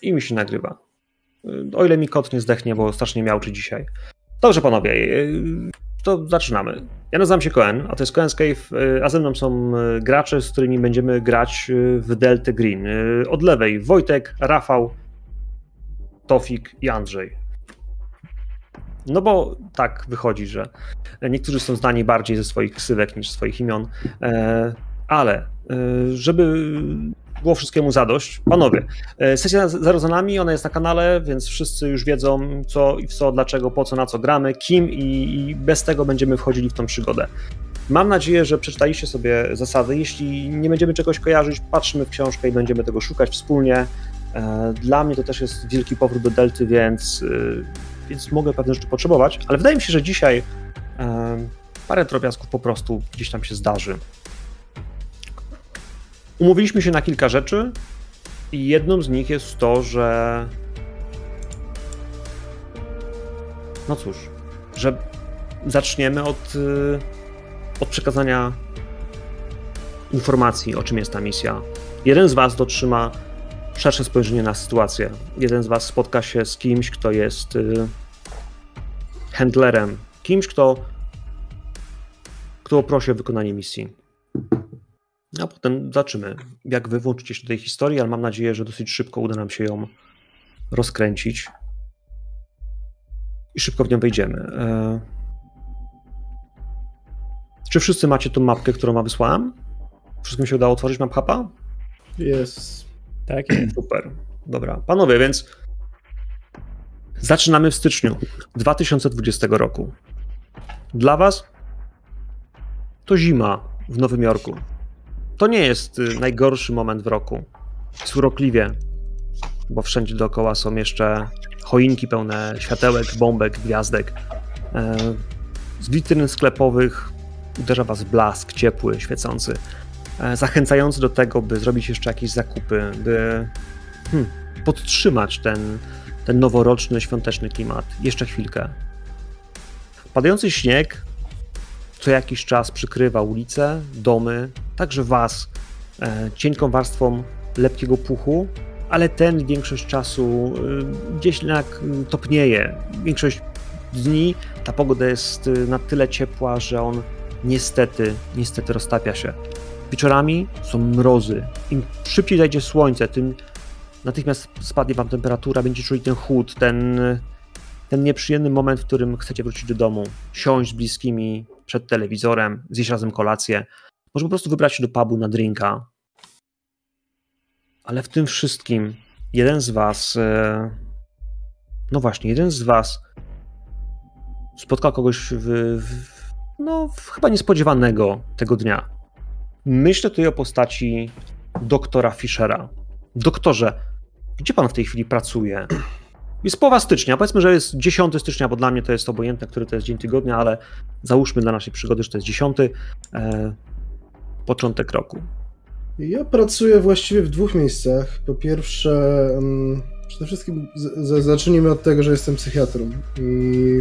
I mi się nagrywa. O ile mi kot nie zdechnie, bo strasznie miałczy dzisiaj. Dobrze, panowie, to zaczynamy. Ja nazywam się Koen, a to jest Koen's Cave, a ze mną są gracze, z którymi będziemy grać w Delta Green. Od lewej Wojtek, Rafał, Tofik i Andrzej. No bo tak wychodzi, że niektórzy są znani bardziej ze swoich ksywek niż swoich imion, ale żeby było wszystkiemu zadość, panowie, sesja zero za nami, ona jest na kanale, więc wszyscy już wiedzą co i w co, dlaczego, po co, na co gramy, kim i bez tego będziemy wchodzili w tą przygodę. Mam nadzieję, że przeczytaliście sobie zasady. Jeśli nie będziemy czegoś kojarzyć, patrzymy w książkę i będziemy tego szukać wspólnie. Dla mnie to też jest wielki powrót do Delty, więc mogę pewne rzeczy potrzebować, ale wydaje mi się, że dzisiaj parę drobiazgów po prostu gdzieś tam się zdarzy. Umówiliśmy się na kilka rzeczy i jedną z nich jest to, że no cóż, że zaczniemy od przekazania informacji, o czym jest ta misja. Jeden z was dotrzyma szersze spojrzenie na sytuację. Jeden z was spotka się z kimś, kto jest handlerem, kimś, kto poprosi o wykonanie misji. A potem zobaczymy, jak wy włączycie się do tej historii, ale mam nadzieję, że dosyć szybko uda nam się ją rozkręcić i szybko w nią wejdziemy. Czy wszyscy macie tą mapkę, którą wam wysłałem? Wszystkim się udało otworzyć map-hapa? Jest. Tak, super. Dobra, panowie, więc zaczynamy w styczniu 2020 roku. Dla was to zima w Nowym Jorku. To nie jest najgorszy moment w roku. Jest urokliwie, bo wszędzie dookoła są jeszcze choinki pełne światełek, bombek, gwiazdek. Z witryn sklepowych uderza was blask ciepły, świecący, zachęcający do tego, by zrobić jeszcze jakieś zakupy, by podtrzymać ten noworoczny, świąteczny klimat. Jeszcze chwilkę. Padający śnieg co jakiś czas przykrywa ulice, domy, także was cienką warstwą lepkiego puchu, ale ten większość czasu gdzieś jednak topnieje. Większość dni ta pogoda jest na tyle ciepła, że on niestety roztapia się. Wieczorami są mrozy. Im szybciej zajdzie słońce, tym natychmiast spadnie wam temperatura, będziecie czuli ten chłód, ten nieprzyjemny moment, w którym chcecie wrócić do domu, siąść z bliskimi przed telewizorem, zjeść razem kolację, może po prostu wybrać się do pubu na drinka. Ale w tym wszystkim jeden z was, spotkał kogoś chyba niespodziewanego tego dnia. Myślę tutaj o postaci doktora Fischera. Doktorze, gdzie pan w tej chwili pracuje? Jest połowa stycznia, powiedzmy, że jest 10 stycznia, bo dla mnie to jest obojętne, który to jest dzień tygodnia, ale załóżmy dla naszej przygody, że to jest 10, początek roku. Ja pracuję właściwie w dwóch miejscach. Po pierwsze, przede wszystkim zacznijmy od tego, że jestem psychiatrą i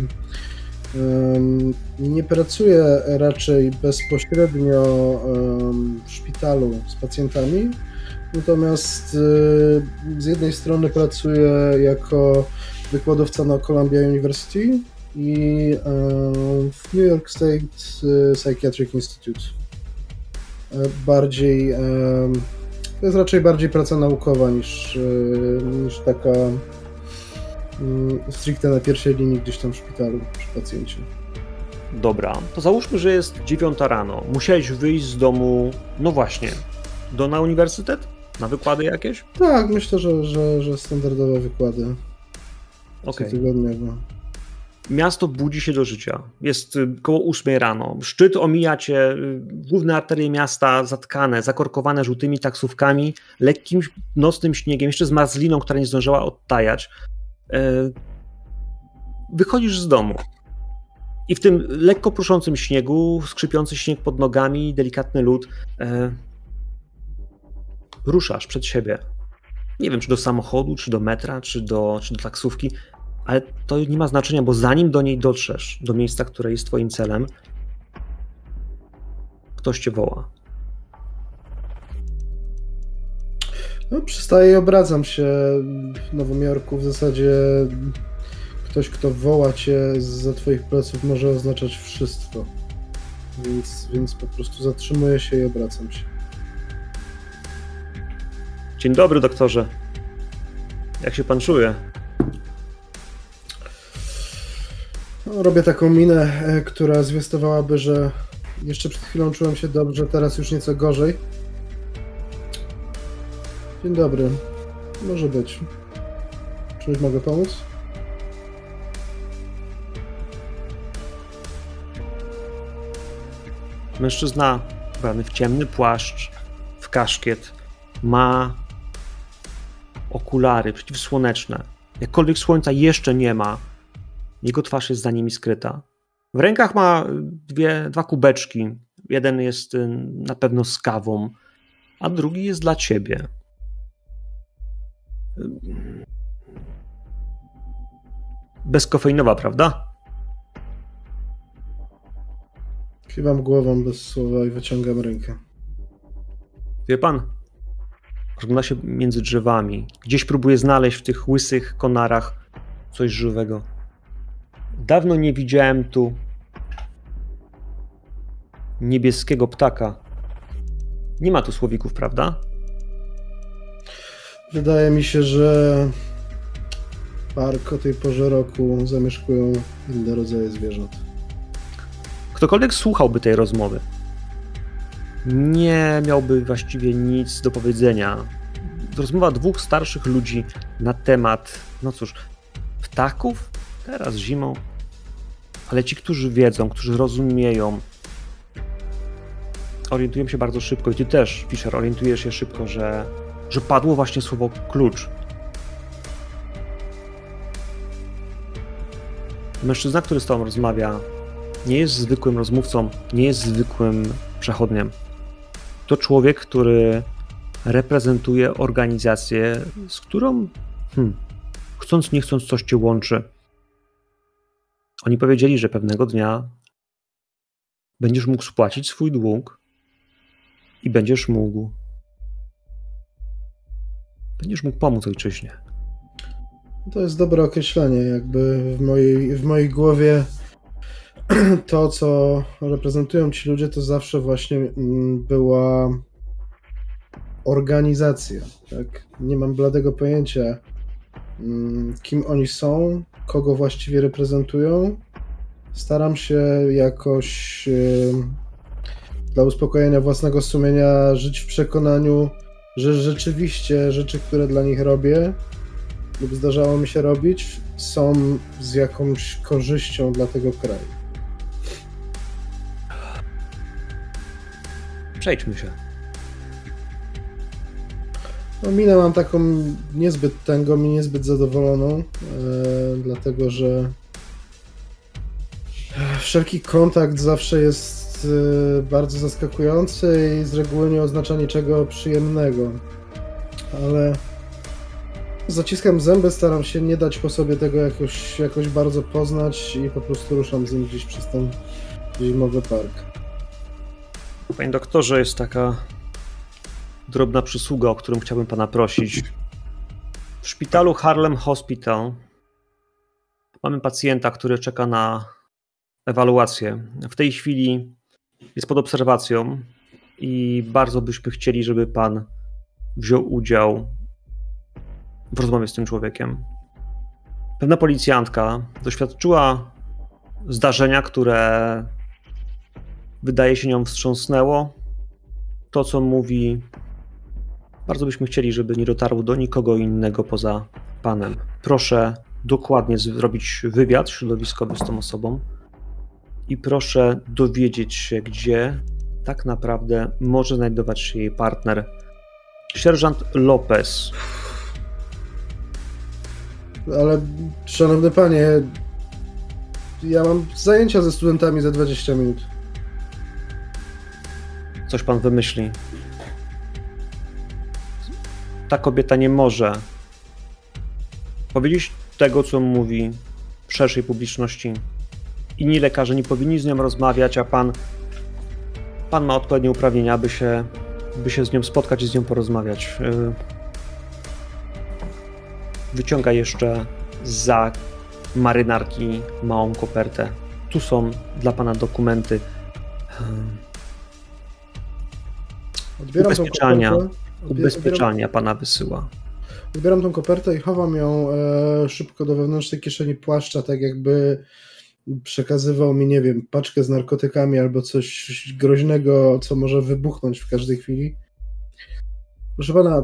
nie pracuję raczej bezpośrednio w szpitalu z pacjentami, natomiast z jednej strony pracuję jako wykładowca na Columbia University i w New York State Psychiatric Institute. To jest raczej bardziej praca naukowa niż taka stricte na pierwszej linii gdzieś tam w szpitalu przy pacjencie. Dobra, to załóżmy, że jest 9 rano. Musiałeś wyjść z domu, no właśnie, na uniwersytet? Na wykłady jakieś? Tak, myślę, że standardowe wykłady. Cotygodniowo. Miasto budzi się do życia. Jest koło 8 rano. Szczyt omija cię, główne arterie miasta zatkane, zakorkowane żółtymi taksówkami, lekkim nocnym śniegiem, jeszcze z marzliną, która nie zdążyła odtajać. Wychodzisz z domu i w tym lekko pruszącym śniegu, skrzypiący śnieg pod nogami, delikatny lód, ruszasz przed siebie. Nie wiem, czy do samochodu, czy do metra, czy do taksówki, ale to nie ma znaczenia, bo zanim do niej dotrzesz, do miejsca, które jest twoim celem, ktoś cię woła. No, przystaję i obracam się w Nowym Jorku. W zasadzie ktoś, kto woła cię zza twoich pleców, może oznaczać wszystko. Więc po prostu zatrzymuję się i obracam się. Dzień dobry, doktorze. Jak się pan czuje? No, robię taką minę, która zwiastowałaby, że jeszcze przed chwilą czułem się dobrze, teraz już nieco gorzej. Dzień dobry. Może być. Czymś mogę pomóc? Mężczyzna ubrany w ciemny płaszcz, w kaszkiet, ma okulary przeciwsłoneczne. Jakkolwiek słońca jeszcze nie ma, jego twarz jest za nimi skryta. W rękach ma dwa kubeczki. Jeden jest na pewno z kawą, a drugi jest dla ciebie. Bezkofeinowa, prawda? Kiwam głową bez słowa i wyciągam rękę. Wie pan, rozgląda się między drzewami. Gdzieś próbuje znaleźć w tych łysych konarach coś żywego. Dawno nie widziałem tu niebieskiego ptaka. Nie ma tu słowików, prawda? Wydaje mi się, że park o tej porze roku zamieszkują inne rodzaje zwierząt. Ktokolwiek słuchałby tej rozmowy, nie miałby właściwie nic do powiedzenia. Rozmowa dwóch starszych ludzi na temat, no cóż, ptaków? Teraz zimą. Ale ci, którzy wiedzą, którzy rozumieją, orientują się bardzo szybko. I ty też, Fisher, orientujesz się szybko, że padło właśnie słowo klucz. Mężczyzna, który z tobą rozmawia, nie jest zwykłym rozmówcą, nie jest zwykłym przechodniem. To człowiek, który reprezentuje organizację, z którą chcąc nie chcąc coś cię łączy. Oni powiedzieli, że pewnego dnia będziesz mógł spłacić swój dług i będziesz mógł pomóc ojczyźnie. To jest dobre określenie. Jakby w mojej głowie to, co reprezentują ci ludzie, to zawsze właśnie była organizacja. Tak? Nie mam bladego pojęcia, kim oni są, kogo właściwie reprezentują. Staram się jakoś dla uspokojenia własnego sumienia żyć w przekonaniu, że rzeczywiście rzeczy, które dla nich robię lub zdarzało mi się robić, są z jakąś korzyścią dla tego kraju. Przejdźmy się. No, minę mam taką niezbyt tęgą i niezbyt zadowoloną, dlatego że wszelki kontakt zawsze jest bardzo zaskakujący i z reguły nie oznacza niczego przyjemnego. Ale zaciskam zęby, staram się nie dać po sobie tego jakoś bardzo poznać i po prostu ruszam z nim gdzieś przez ten zimowy park. Panie doktorze, jest taka drobna przysługa, o którą chciałbym pana prosić. W szpitalu Harlem Hospital mamy pacjenta, który czeka na ewaluację. W tej chwili jest pod obserwacją i bardzo byśmy chcieli, żeby pan wziął udział w rozmowie z tym człowiekiem. Pewna policjantka doświadczyła zdarzenia, które wydaje się nią wstrząsnęło. To, co mówi, bardzo byśmy chcieli, żeby nie dotarło do nikogo innego poza panem. Proszę dokładnie zrobić wywiad środowiskowy z tą osobą i proszę dowiedzieć się, gdzie tak naprawdę może znajdować się jej partner. Sierżant Lopez. Ale, szanowny panie, ja mam zajęcia ze studentami za 20 minut. Coś pan wymyśli. Ta kobieta nie może powiedzieć tego, co mówi w szerszej publiczności. Inni lekarze nie powinni z nią rozmawiać, a pan ma odpowiednie uprawnienia, by się z nią spotkać i z nią porozmawiać. wyciąga jeszcze zza marynarki małą kopertę. Tu są dla pana dokumenty. Odbieram Ubezpieczania pana wysyła. Odbieram tą kopertę i chowam ją szybko do wewnętrznej kieszeni płaszcza, tak jakby przekazywał mi, nie wiem, paczkę z narkotykami albo coś groźnego, co może wybuchnąć w każdej chwili. Proszę pana,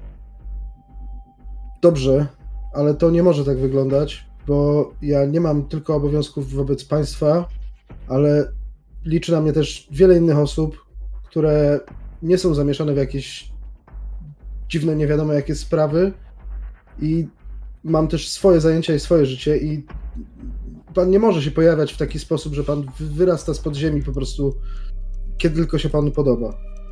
dobrze, ale to nie może tak wyglądać, bo ja nie mam tylko obowiązków wobec państwa, ale liczy na mnie też wiele innych osób, które nie są zamieszane w jakieś dziwne, nie wiadomo jakie sprawy i mam też swoje zajęcia i swoje życie i pan nie może się pojawiać w taki sposób, że pan wyrasta spod ziemi po prostu, kiedy tylko się panu podoba.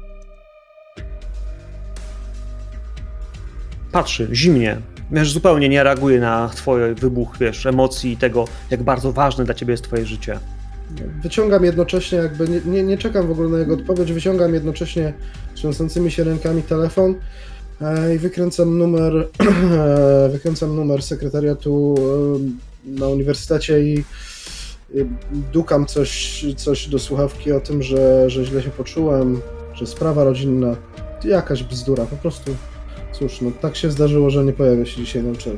Patrzy, zimnie. Wiesz, zupełnie nie reaguje na twój wybuch, wiesz, emocji i tego, jak bardzo ważne dla ciebie jest twoje życie. Wyciągam jednocześnie, jakby nie czekam w ogóle na jego odpowiedź, wyciągam jednocześnie trzęsącymi się rękami telefon i wykręcam numer sekretariatu na uniwersytecie i dukam coś do słuchawki o tym, że źle się poczułem, że sprawa rodzinna, jakaś bzdura, po prostu cóż, no tak się zdarzyło, że nie pojawia się dzisiaj na uczelni.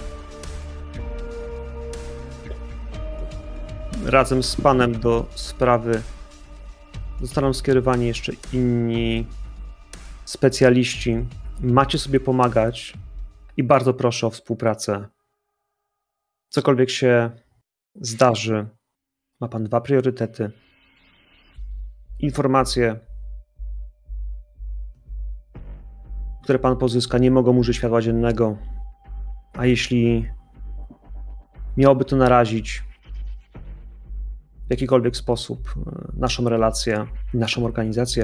Razem z panem do sprawy zostaną skierowani jeszcze inni specjaliści. Macie sobie pomagać i bardzo proszę o współpracę. Cokolwiek się zdarzy, ma pan 2 priorytety. Informacje, które pan pozyska, nie mogą ujrzeć światła dziennego, a jeśli miałoby to narazić w jakikolwiek sposób naszą relację, naszą organizację,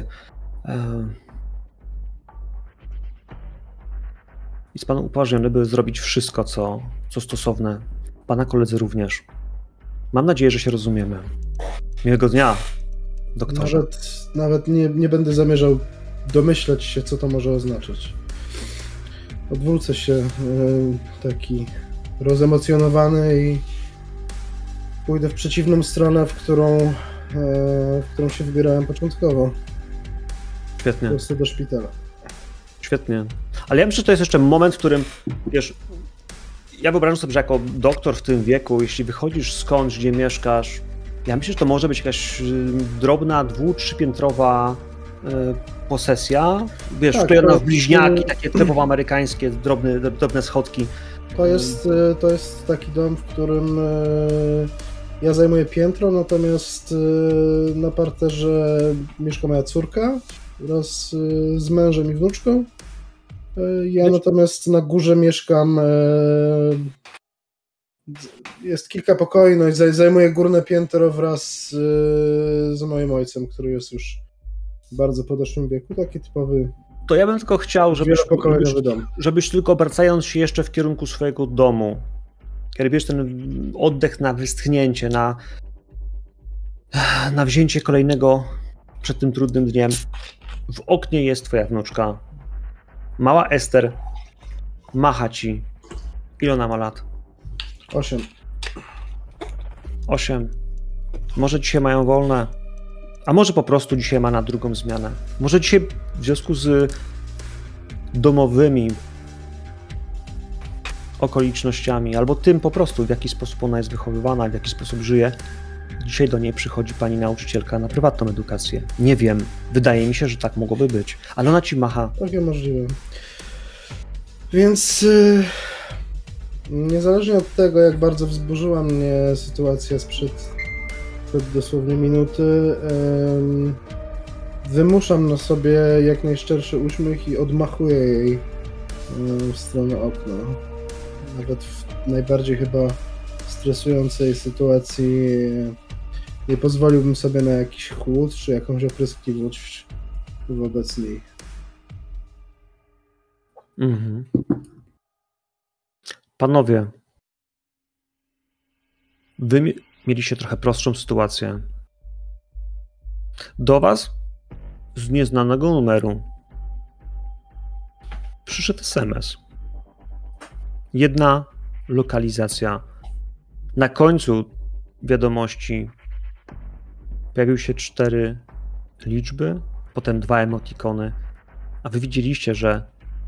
jest pan upoważniony, by zrobić wszystko, co stosowne. Pana koledzy również. Mam nadzieję, że się rozumiemy. Miłego dnia, doktorze. Nawet nie będę zamierzał domyślać się, co to może oznaczać. Odwrócę się taki rozemocjonowany i pójdę w przeciwną stronę, w którą się wybierałem początkowo. Świetnie. Po prostu do szpitala. Świetnie. Ale ja myślę, że to jest jeszcze moment, w którym, wiesz, ja wyobrażam sobie, że jako doktor w tym wieku, jeśli wychodzisz skądś, gdzie mieszkasz, ja myślę, że to może być jakaś drobna, 2-3-piętrowa posesja. Wiesz, tak, to w bliźniaki, takie typowo amerykańskie, drobne schodki. To jest taki dom, w którym ja zajmuję piętro, natomiast na parterze mieszka moja córka wraz z mężem i wnuczką. Ja natomiast na górze mieszkam, jest kilka pokoi, no i zajmuję górne piętro wraz z moim ojcem, który jest już w bardzo podeszłym wieku, taki typowy. To ja bym tylko chciał, żebyś tylko obracając się jeszcze w kierunku swojego domu, kiedy bierzesz ten oddech na westchnięcie, na wzięcie kolejnego przed tym trudnym dniem, w oknie jest twoja wnuczka. Mała Ester macha ci. Ile ona ma lat? 8. 8. Może dzisiaj mają wolne, a może po prostu dzisiaj ma na drugą zmianę. Może dzisiaj w związku z domowymi okolicznościami, albo tym po prostu, w jaki sposób ona jest wychowywana, w jaki sposób żyje, dzisiaj do niej przychodzi pani nauczycielka na prywatną edukację. Nie wiem, wydaje mi się, że tak mogłoby być, ale ona ci macha. Takie możliwe. Więc niezależnie od tego, jak bardzo wzburzyła mnie sytuacja sprzed dosłownie minuty, wymuszam na sobie jak najszczerszy uśmiech i odmachuję jej w stronę okna. Nawet w najbardziej chyba stresującej sytuacji nie pozwoliłbym sobie na jakiś chłód czy jakąś opryskliwość wobec niej. Mhm. Panowie, wy mieliście trochę prostszą sytuację. Do was z nieznanego numeru przyszedł SMS. jedna lokalizacja. Na końcu wiadomości pojawiły się 4 liczby, potem 2 emotikony, a wy widzieliście, że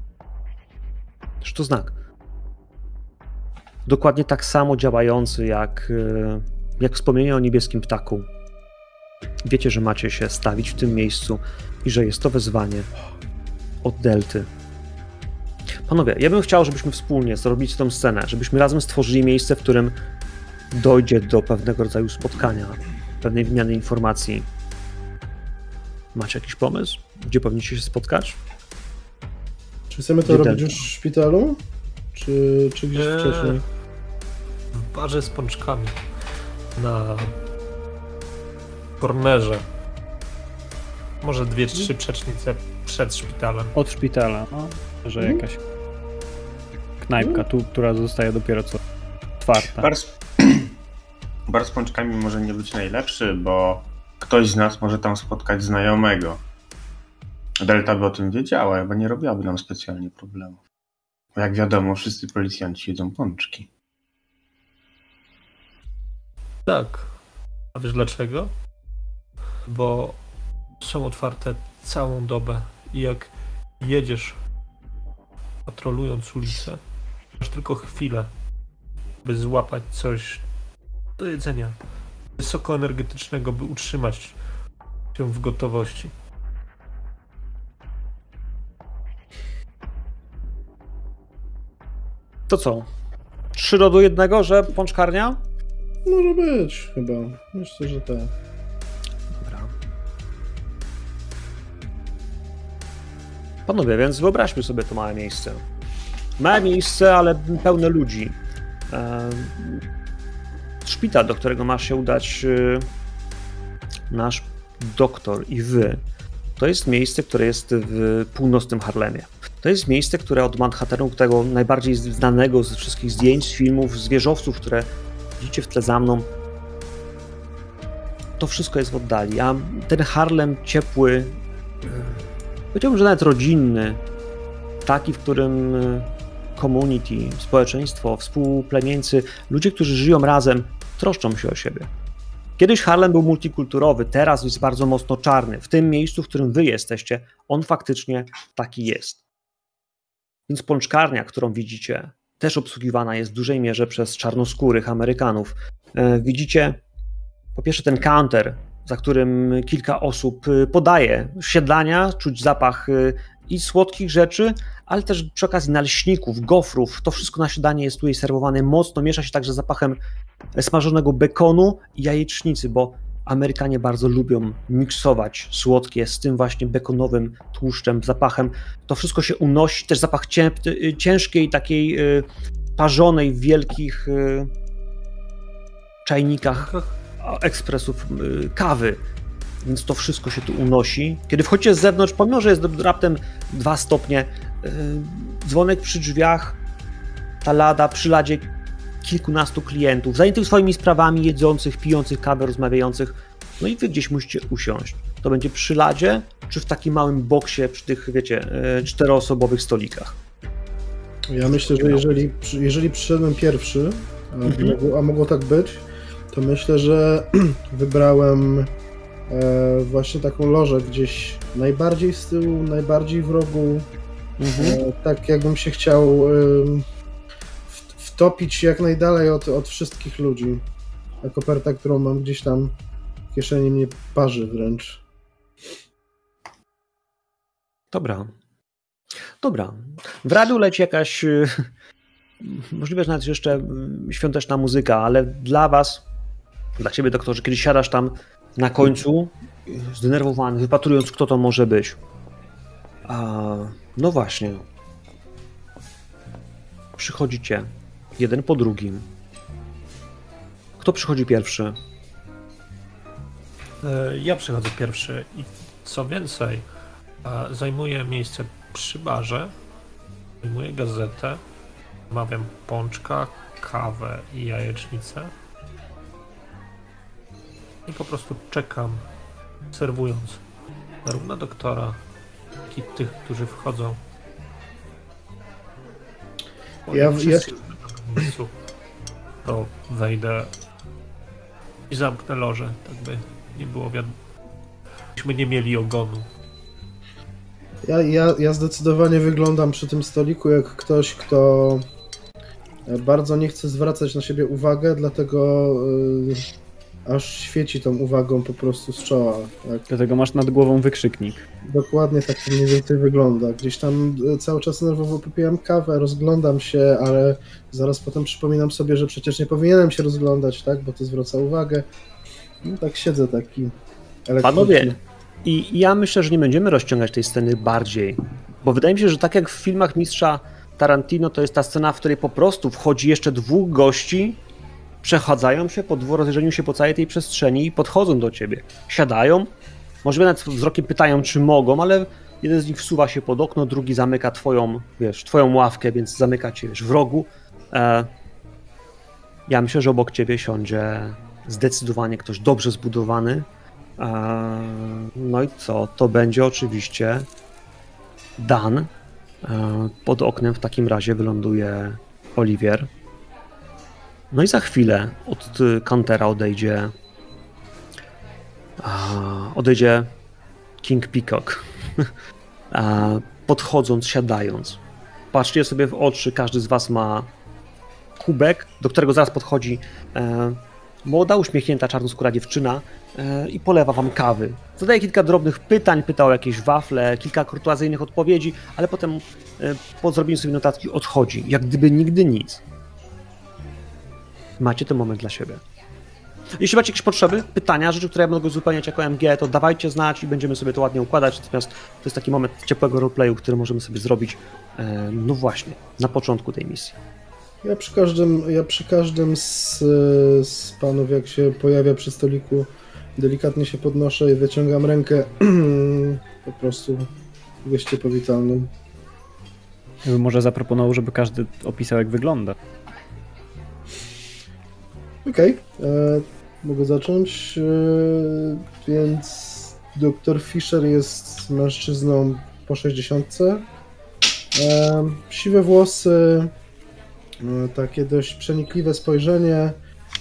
to znak. Dokładnie tak samo działający jak wspomnienie o niebieskim ptaku. Wiecie, że macie się stawić w tym miejscu i że jest to wezwanie od Delty. Panowie, ja bym chciał, żebyśmy wspólnie zrobili tę scenę, żebyśmy razem stworzyli miejsce, w którym dojdzie do pewnego rodzaju spotkania, pewnej wymiany informacji. Macie jakiś pomysł? Gdzie powinniście się spotkać? Czy chcemy to robić już w szpitalu? Czy gdzieś wcześniej? W barze z pączkami. Na kornerze. Może 2-3 przecznice przed szpitalem. Od szpitala, no. Że jakaś knajpka, która zostaje dopiero co otwarta. Bar z pączkami może nie być najlepszy, bo ktoś z nas może tam spotkać znajomego. Delta by o tym wiedziała, bo nie robiłaby nam specjalnie problemów. Bo jak wiadomo, wszyscy policjanci jedzą pączki. Tak. A wiesz dlaczego? Bo są otwarte całą dobę i jak jedziesz patrolując ulicę, masz tylko chwilę, by złapać coś do jedzenia wysokoenergetycznego, by utrzymać się w gotowości. To co? 3 do 1, że pączkarnia? Może być, chyba. Myślę, że tak. Dobra. Panowie, więc wyobraźmy sobie to małe miejsce. Małe miejsce, ale pełne ludzi. Szpital, do którego ma się udać nasz doktor i wy, to jest miejsce, które jest w północnym Harlemie. To jest miejsce, które od Manhattanu, tego najbardziej znanego ze wszystkich zdjęć, z filmów, z wieżowców, które widzicie w tle za mną, to wszystko jest w oddali, a ten Harlem ciepły, powiedziałbym, że nawet rodzinny, taki, w którym community, społeczeństwo, współplemieńcy, ludzie, którzy żyją razem, troszczą się o siebie. Kiedyś Harlem był multikulturowy, teraz jest bardzo mocno czarny. W tym miejscu, w którym wy jesteście, on faktycznie taki jest. Więc pączkarnia, którą widzicie, też obsługiwana jest w dużej mierze przez czarnoskórych Amerykanów. Widzicie po pierwsze ten counter, za którym kilka osób podaje siedlania, czuć zapach i słodkich rzeczy, ale też przy okazji naleśników, gofrów. To wszystko na śniadanie jest tutaj serwowane mocno, miesza się także z zapachem smażonego bekonu i jajecznicy, bo Amerykanie bardzo lubią miksować słodkie z tym właśnie bekonowym tłuszczem, zapachem. To wszystko się unosi, też zapach ciężkiej, takiej parzonej w wielkich czajnikach ekspresów kawy. Więc to wszystko się tu unosi. Kiedy wchodzicie z zewnątrz, pomimo że jest raptem 2 stopnie, dzwonek przy drzwiach, ta lada, przy ladzie kilkunastu klientów, zajętych swoimi sprawami, jedzących, pijących kawę, rozmawiających. No i wy gdzieś musicie usiąść. To będzie przy ladzie, czy w takim małym boksie przy tych, wiecie, 4-osobowych stolikach. Ja myślę, że jeżeli przyszedłem pierwszy, a mogło tak być, to myślę, że wybrałem właśnie taką lożę gdzieś najbardziej z tyłu, najbardziej w rogu. Tak jakbym się chciał wtopić jak najdalej od wszystkich ludzi. Ta koperta, którą mam gdzieś tam w kieszeni, mnie parzy wręcz. Dobra. W radiu leci jakaś możliwe, że nawet jeszcze świąteczna muzyka, ale dla was, dla ciebie, doktorze, kiedy siadasz tam na końcu, zdenerwowany, wypatrując, kto to może być. No właśnie. Przychodzicie jeden po drugim. Kto przychodzi pierwszy? Ja przychodzę pierwszy i co więcej, zajmuję miejsce przy barze, zajmuję gazetę, zamawiam pączka, kawę i jajecznicę i po prostu czekam, serwując zarówno doktora, jak i tych, którzy wchodzą. Ja- wszyscy w miejscu, to wejdę i zamknę lożę, tak by nie było wiadomo. Myśmy nie mieli ogonu. Ja zdecydowanie wyglądam przy tym stoliku jak ktoś, kto bardzo nie chce zwracać na siebie uwagę, dlatego aż świeci tą uwagą po prostu z czoła. Tak? Dlatego masz nad głową wykrzyknik. Dokładnie tak to mniej więcej wygląda. Gdzieś tam cały czas nerwowo popijam kawę, rozglądam się, ale zaraz potem przypominam sobie, że przecież nie powinienem się rozglądać, tak? Bo to zwraca uwagę. No tak siedzę taki elektryczny. Panowie, i ja myślę, że nie będziemy rozciągać tej sceny bardziej, bo wydaje mi się, że tak jak w filmach mistrza Tarantino, to jest ta scena, w której po prostu wchodzi jeszcze dwóch gości, przechadzają się, rozejrzeniu się po całej tej przestrzeni i podchodzą do ciebie. Siadają, może nawet wzrokiem pytają, czy mogą, ale jeden z nich wsuwa się pod okno, drugi zamyka twoją ławkę, więc zamyka cię, w rogu. Ja myślę, że obok ciebie siądzie zdecydowanie ktoś dobrze zbudowany. No i co? To będzie oczywiście Dan. Pod oknem w takim razie wyląduje Oliwier. No i za chwilę od kantera odejdzie King Peacock. Podchodząc, siadając. Patrzcie sobie w oczy, każdy z was ma kubek, do którego zaraz podchodzi młoda, uśmiechnięta, czarnoskóra dziewczyna i polewa wam kawy. Zadaje kilka drobnych pytań, pyta o jakieś wafle, kilka kurtuazyjnych odpowiedzi, ale potem po zrobieniu sobie notatki odchodzi, jak gdyby nigdy nic. Macie ten moment dla siebie. Jeśli macie jakieś potrzeby, pytania, rzeczy, które ja mogę uzupełniać jako MG, to dawajcie znać i będziemy sobie to ładnie układać. Natomiast to jest taki moment ciepłego roleplayu, który możemy sobie zrobić, no właśnie, na początku tej misji. Ja przy każdym z panów, jak się pojawia przy stoliku, delikatnie się podnoszę i wyciągam rękę po prostu w geście powitalnym. Ja bym może zaproponował, żeby każdy opisał, jak wygląda. Okej, mogę zacząć. Więc dr Fisher jest mężczyzną po 60. Siwe włosy, takie dość przenikliwe spojrzenie.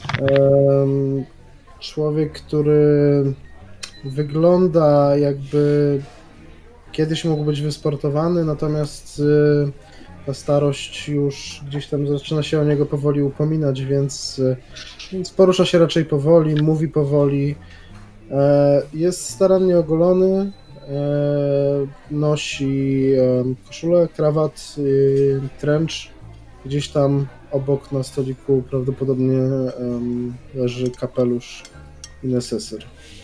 Człowiek, który wygląda jakby kiedyś mógł być wysportowany, natomiast ta starość już gdzieś tam zaczyna się o niego powoli upominać, więc porusza się raczej powoli, mówi powoli. Jest starannie ogolony, nosi koszulę, krawat, trench. Gdzieś tam obok na stoliku prawdopodobnie leży kapelusz i neseser.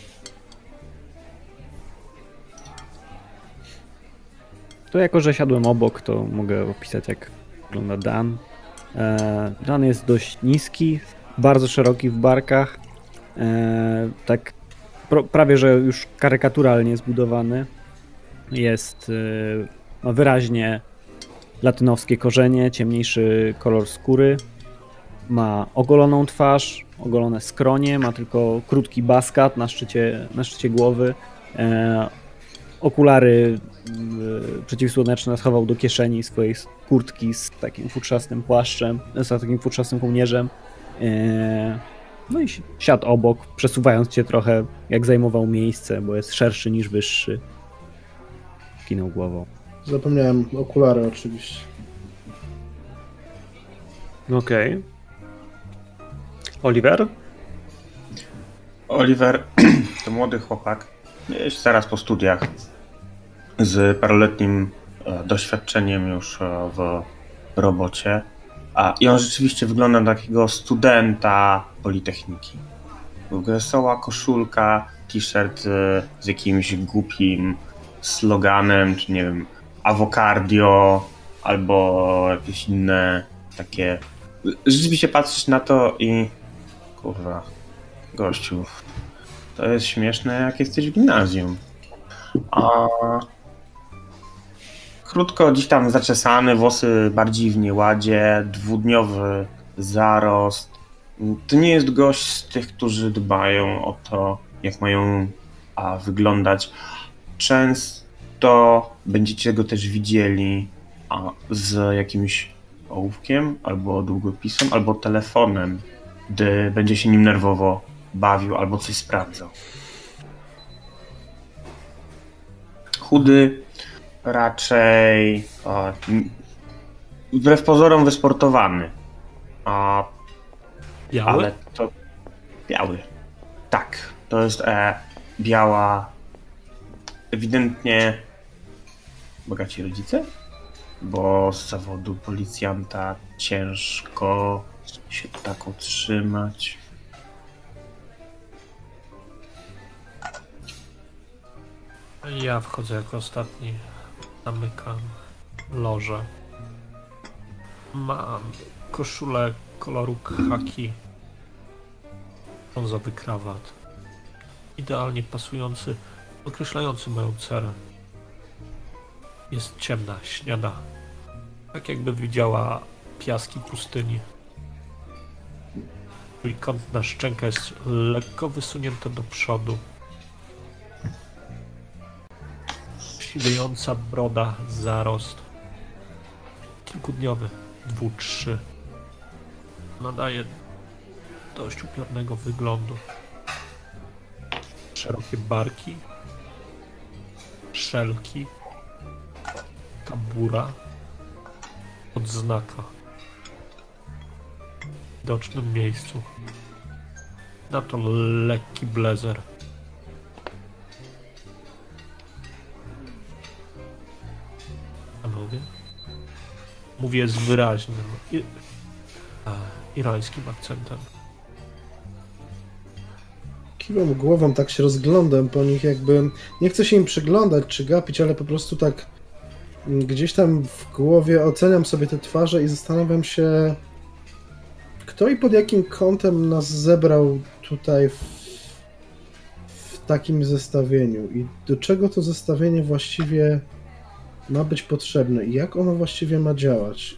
To jako, że siadłem obok, to mogę opisać, jak wygląda Dan. Dan jest dość niski, bardzo szeroki w barkach, tak prawie, że już karykaturalnie zbudowany. Ma wyraźnie latynowskie korzenie, ciemniejszy kolor skóry, ma ogoloną twarz, ogolone skronie, ma tylko krótki baskat na szczycie głowy. Okulary przeciwsłoneczne schował do kieszeni swojej kurtki z takim futrzastym płaszczem, z takim futrzastym kołnierzem. No i siadł obok, przesuwając się trochę, jak zajmował miejsce, bo jest szerszy niż wyższy. Kinął głową. Zapomniałem, okulary oczywiście. Okej. Oliver? Oliver to młody chłopak, jest zaraz po studiach, z paroletnim doświadczeniem już w robocie. I on rzeczywiście wygląda na takiego studenta Politechniki. Wesoła koszulka, t-shirt z jakimś głupim sloganem, czy nie wiem, awocardio, albo jakieś inne takie... Rzeczywiście patrzysz na to i... Kurwa, gościu, to jest śmieszne, jak jesteś w gimnazjum. Krótko gdzieś tam zaczesany, włosy bardziej w nieładzie, 2-dniowy zarost. To nie jest gość z tych, którzy dbają o to, jak mają wyglądać. Często będziecie go też widzieli z jakimś ołówkiem, albo długopisem, albo telefonem, gdy będzie się nim nerwowo bawił albo coś sprawdzał. Chudy, raczej wbrew pozorom wysportowany. Biały? Ale to biały. Tak, to jest biała, ewidentnie bogaci rodzice, bo z zawodu policjanta ciężko się tak utrzymać. Ja wchodzę jako ostatni. Zamykam lożę. Mam koszulę koloru khaki. Brązowy krawat. Idealnie pasujący, określający moją cerę. Jest ciemna, śniada. Tak jakby widziała piaski pustyni. Trójkątna szczęka jest lekko wysunięta do przodu. Siwiejąca broda, zarost. Kilkudniowy, 2-3. Nadaje dość upiornego wyglądu. Szerokie barki, szelki, tabura, odznaka. W widocznym miejscu. Na to lekki blazer. Panowie? Mówię z wyraźnym irańskim akcentem. Kiwam głową, tak się rozglądam po nich, jakby nie chcę się im przyglądać czy gapić, ale po prostu tak gdzieś tam w głowie oceniam sobie te twarze i zastanawiam się, kto i pod jakim kątem nas zebrał tutaj w takim zestawieniu i do czego to zestawienie właściwie ma być potrzebne i jak ono właściwie ma działać.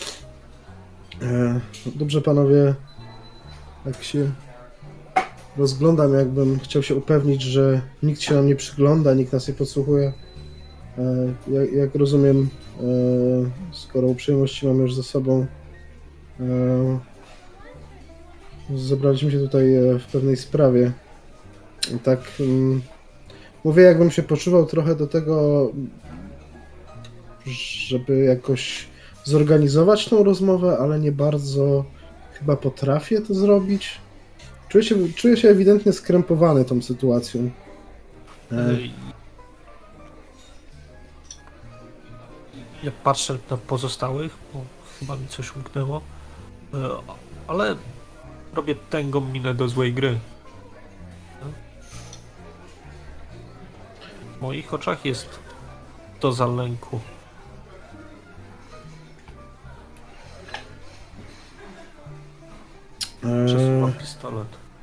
Dobrze, panowie, tak się rozglądam, jakbym chciał się upewnić, że nikt się nam nie przygląda, nikt nas nie podsłuchuje. Jak rozumiem, skoro uprzejmości mamy już ze sobą, zebraliśmy się tutaj w pewnej sprawie. Tak, mówię, jakbym się poczuwał trochę do tego, żeby jakoś zorganizować tą rozmowę, ale nie bardzo chyba potrafię to zrobić. Czuję się ewidentnie skrępowany tą sytuacją. Ja patrzę na pozostałych, bo chyba mi coś umknęło, ale robię tęgą minę do złej gry. W moich oczach jest doza lęku. Przesuwam pistolet.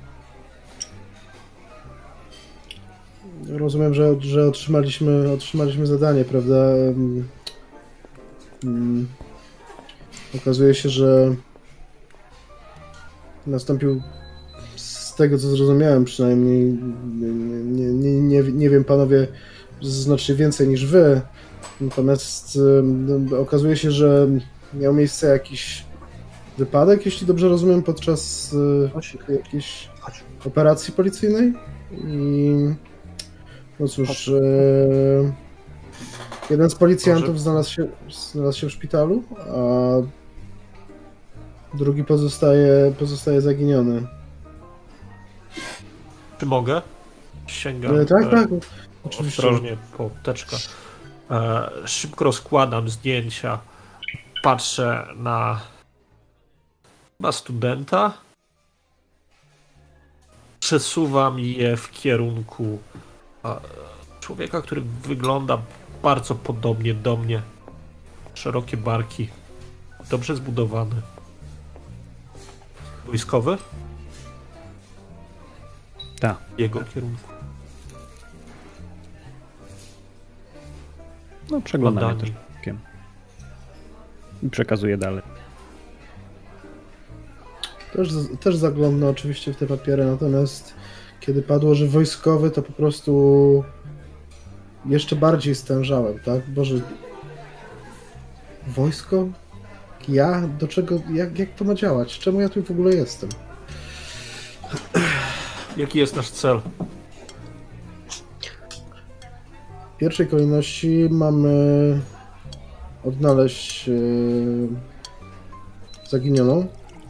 Rozumiem, że otrzymaliśmy zadanie, prawda? Okazuje się, że nastąpił, z tego co zrozumiałem przynajmniej, nie wiem panowie znacznie więcej niż wy, natomiast okazuje się, że miał miejsce jakiś wypadek, jeśli dobrze rozumiem, podczas jakiejś operacji policyjnej i no cóż, jeden z policjantów znalazł się w szpitalu, a drugi pozostaje zaginiony. Czy mogę? Sięgam tak, oczywiście. ostrożnie po teczkę. Szybko rozkładam zdjęcia. Patrzę na studenta. Przesuwam je w kierunku człowieka, który wygląda bardzo podobnie do mnie. Szerokie barki. Dobrze zbudowany. Wojskowy? Tak. W jego kierunku. No, przeglądam je Badani. też i przekazuję dalej. Też zaglądnę oczywiście w te papiery, natomiast kiedy padło, że wojskowy, to po prostu jeszcze bardziej stężałem, tak? Boże, wojsko? Ja? Do czego? Jak to ma działać? Czemu ja tu w ogóle jestem? Jaki jest nasz cel? W pierwszej kolejności mamy odnaleźć zaginioną.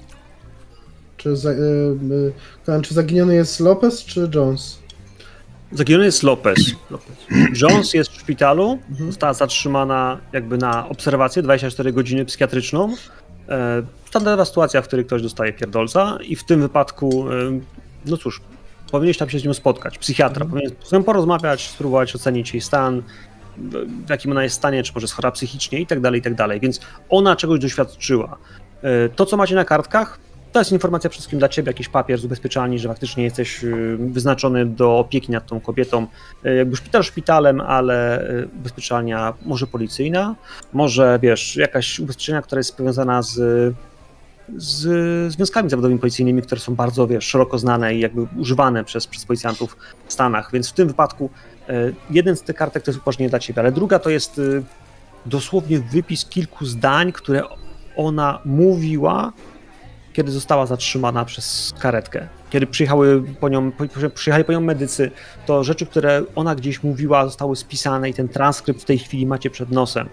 Czy zaginiony jest Lopez czy Jones? Zaginiony jest Lopez. Jones jest w szpitalu, została zatrzymana jakby na obserwację 24 godziny psychiatryczną. Standardowa sytuacja, w której ktoś dostaje pierdolca i w tym wypadku, no cóż, powinieneś tam się z nią spotkać. Psychiatra powinien z nią porozmawiać, spróbować ocenić jej stan, w jakim ona jest stanie, czy może jest chora psychicznie i tak dalej, więc ona czegoś doświadczyła. To, co macie na kartkach, to jest informacja przede wszystkim dla ciebie, jakiś papier z ubezpieczalni, że faktycznie jesteś wyznaczony do opieki nad tą kobietą. Jakby szpital szpitalem, ale ubezpieczalnia może policyjna, może wiesz, jakaś ubezpieczenia, która jest powiązana z związkami zawodowymi policyjnymi, które są bardzo, wiesz, szeroko znane i jakby używane przez policjantów w Stanach, więc w tym wypadku jeden z tych kartek to jest upoważnienie dla ciebie, ale druga to jest dosłownie wypis kilku zdań, które ona mówiła, kiedy została zatrzymana przez karetkę. Kiedy przyjechali po nią medycy, to rzeczy, które ona gdzieś mówiła, zostały spisane i ten transkrypt w tej chwili macie przed nosem.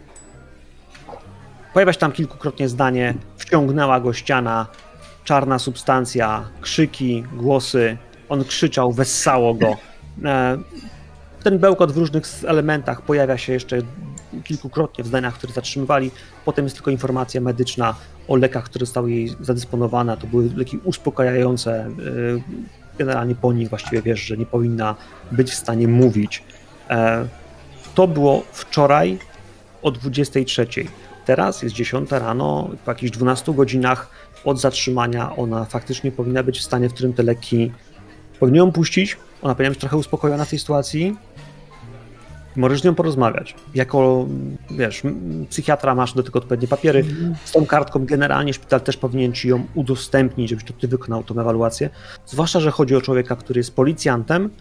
Pojawia się tam kilkukrotnie zdanie: wciągnęła go ściana, czarna substancja, krzyki, głosy, on krzyczał, wessało go. Ten bełkot w różnych elementach pojawia się jeszcze kilkukrotnie w zdaniach, które zatrzymywali. Potem jest tylko informacja medyczna o lekach, które zostały jej zadysponowane. To były leki uspokajające. Generalnie po nich właściwie wiesz, że nie powinna być w stanie mówić. To było wczoraj o 23. Teraz jest 10 rano, po jakichś 12 godzinach od zatrzymania ona faktycznie powinna być w stanie, w którym te leki powinny ją puścić. Ona powinna być trochę uspokojona w tej sytuacji. Możesz z nią porozmawiać. Jako, wiesz, psychiatra masz do tego odpowiednie papiery. Z tą kartką generalnie szpital też powinien ci ją udostępnić, żebyś to ty wykonał tą ewaluację. Zwłaszcza, że chodzi o człowieka, który jest policjantem.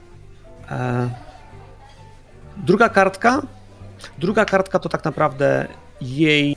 Druga kartka to tak naprawdę jej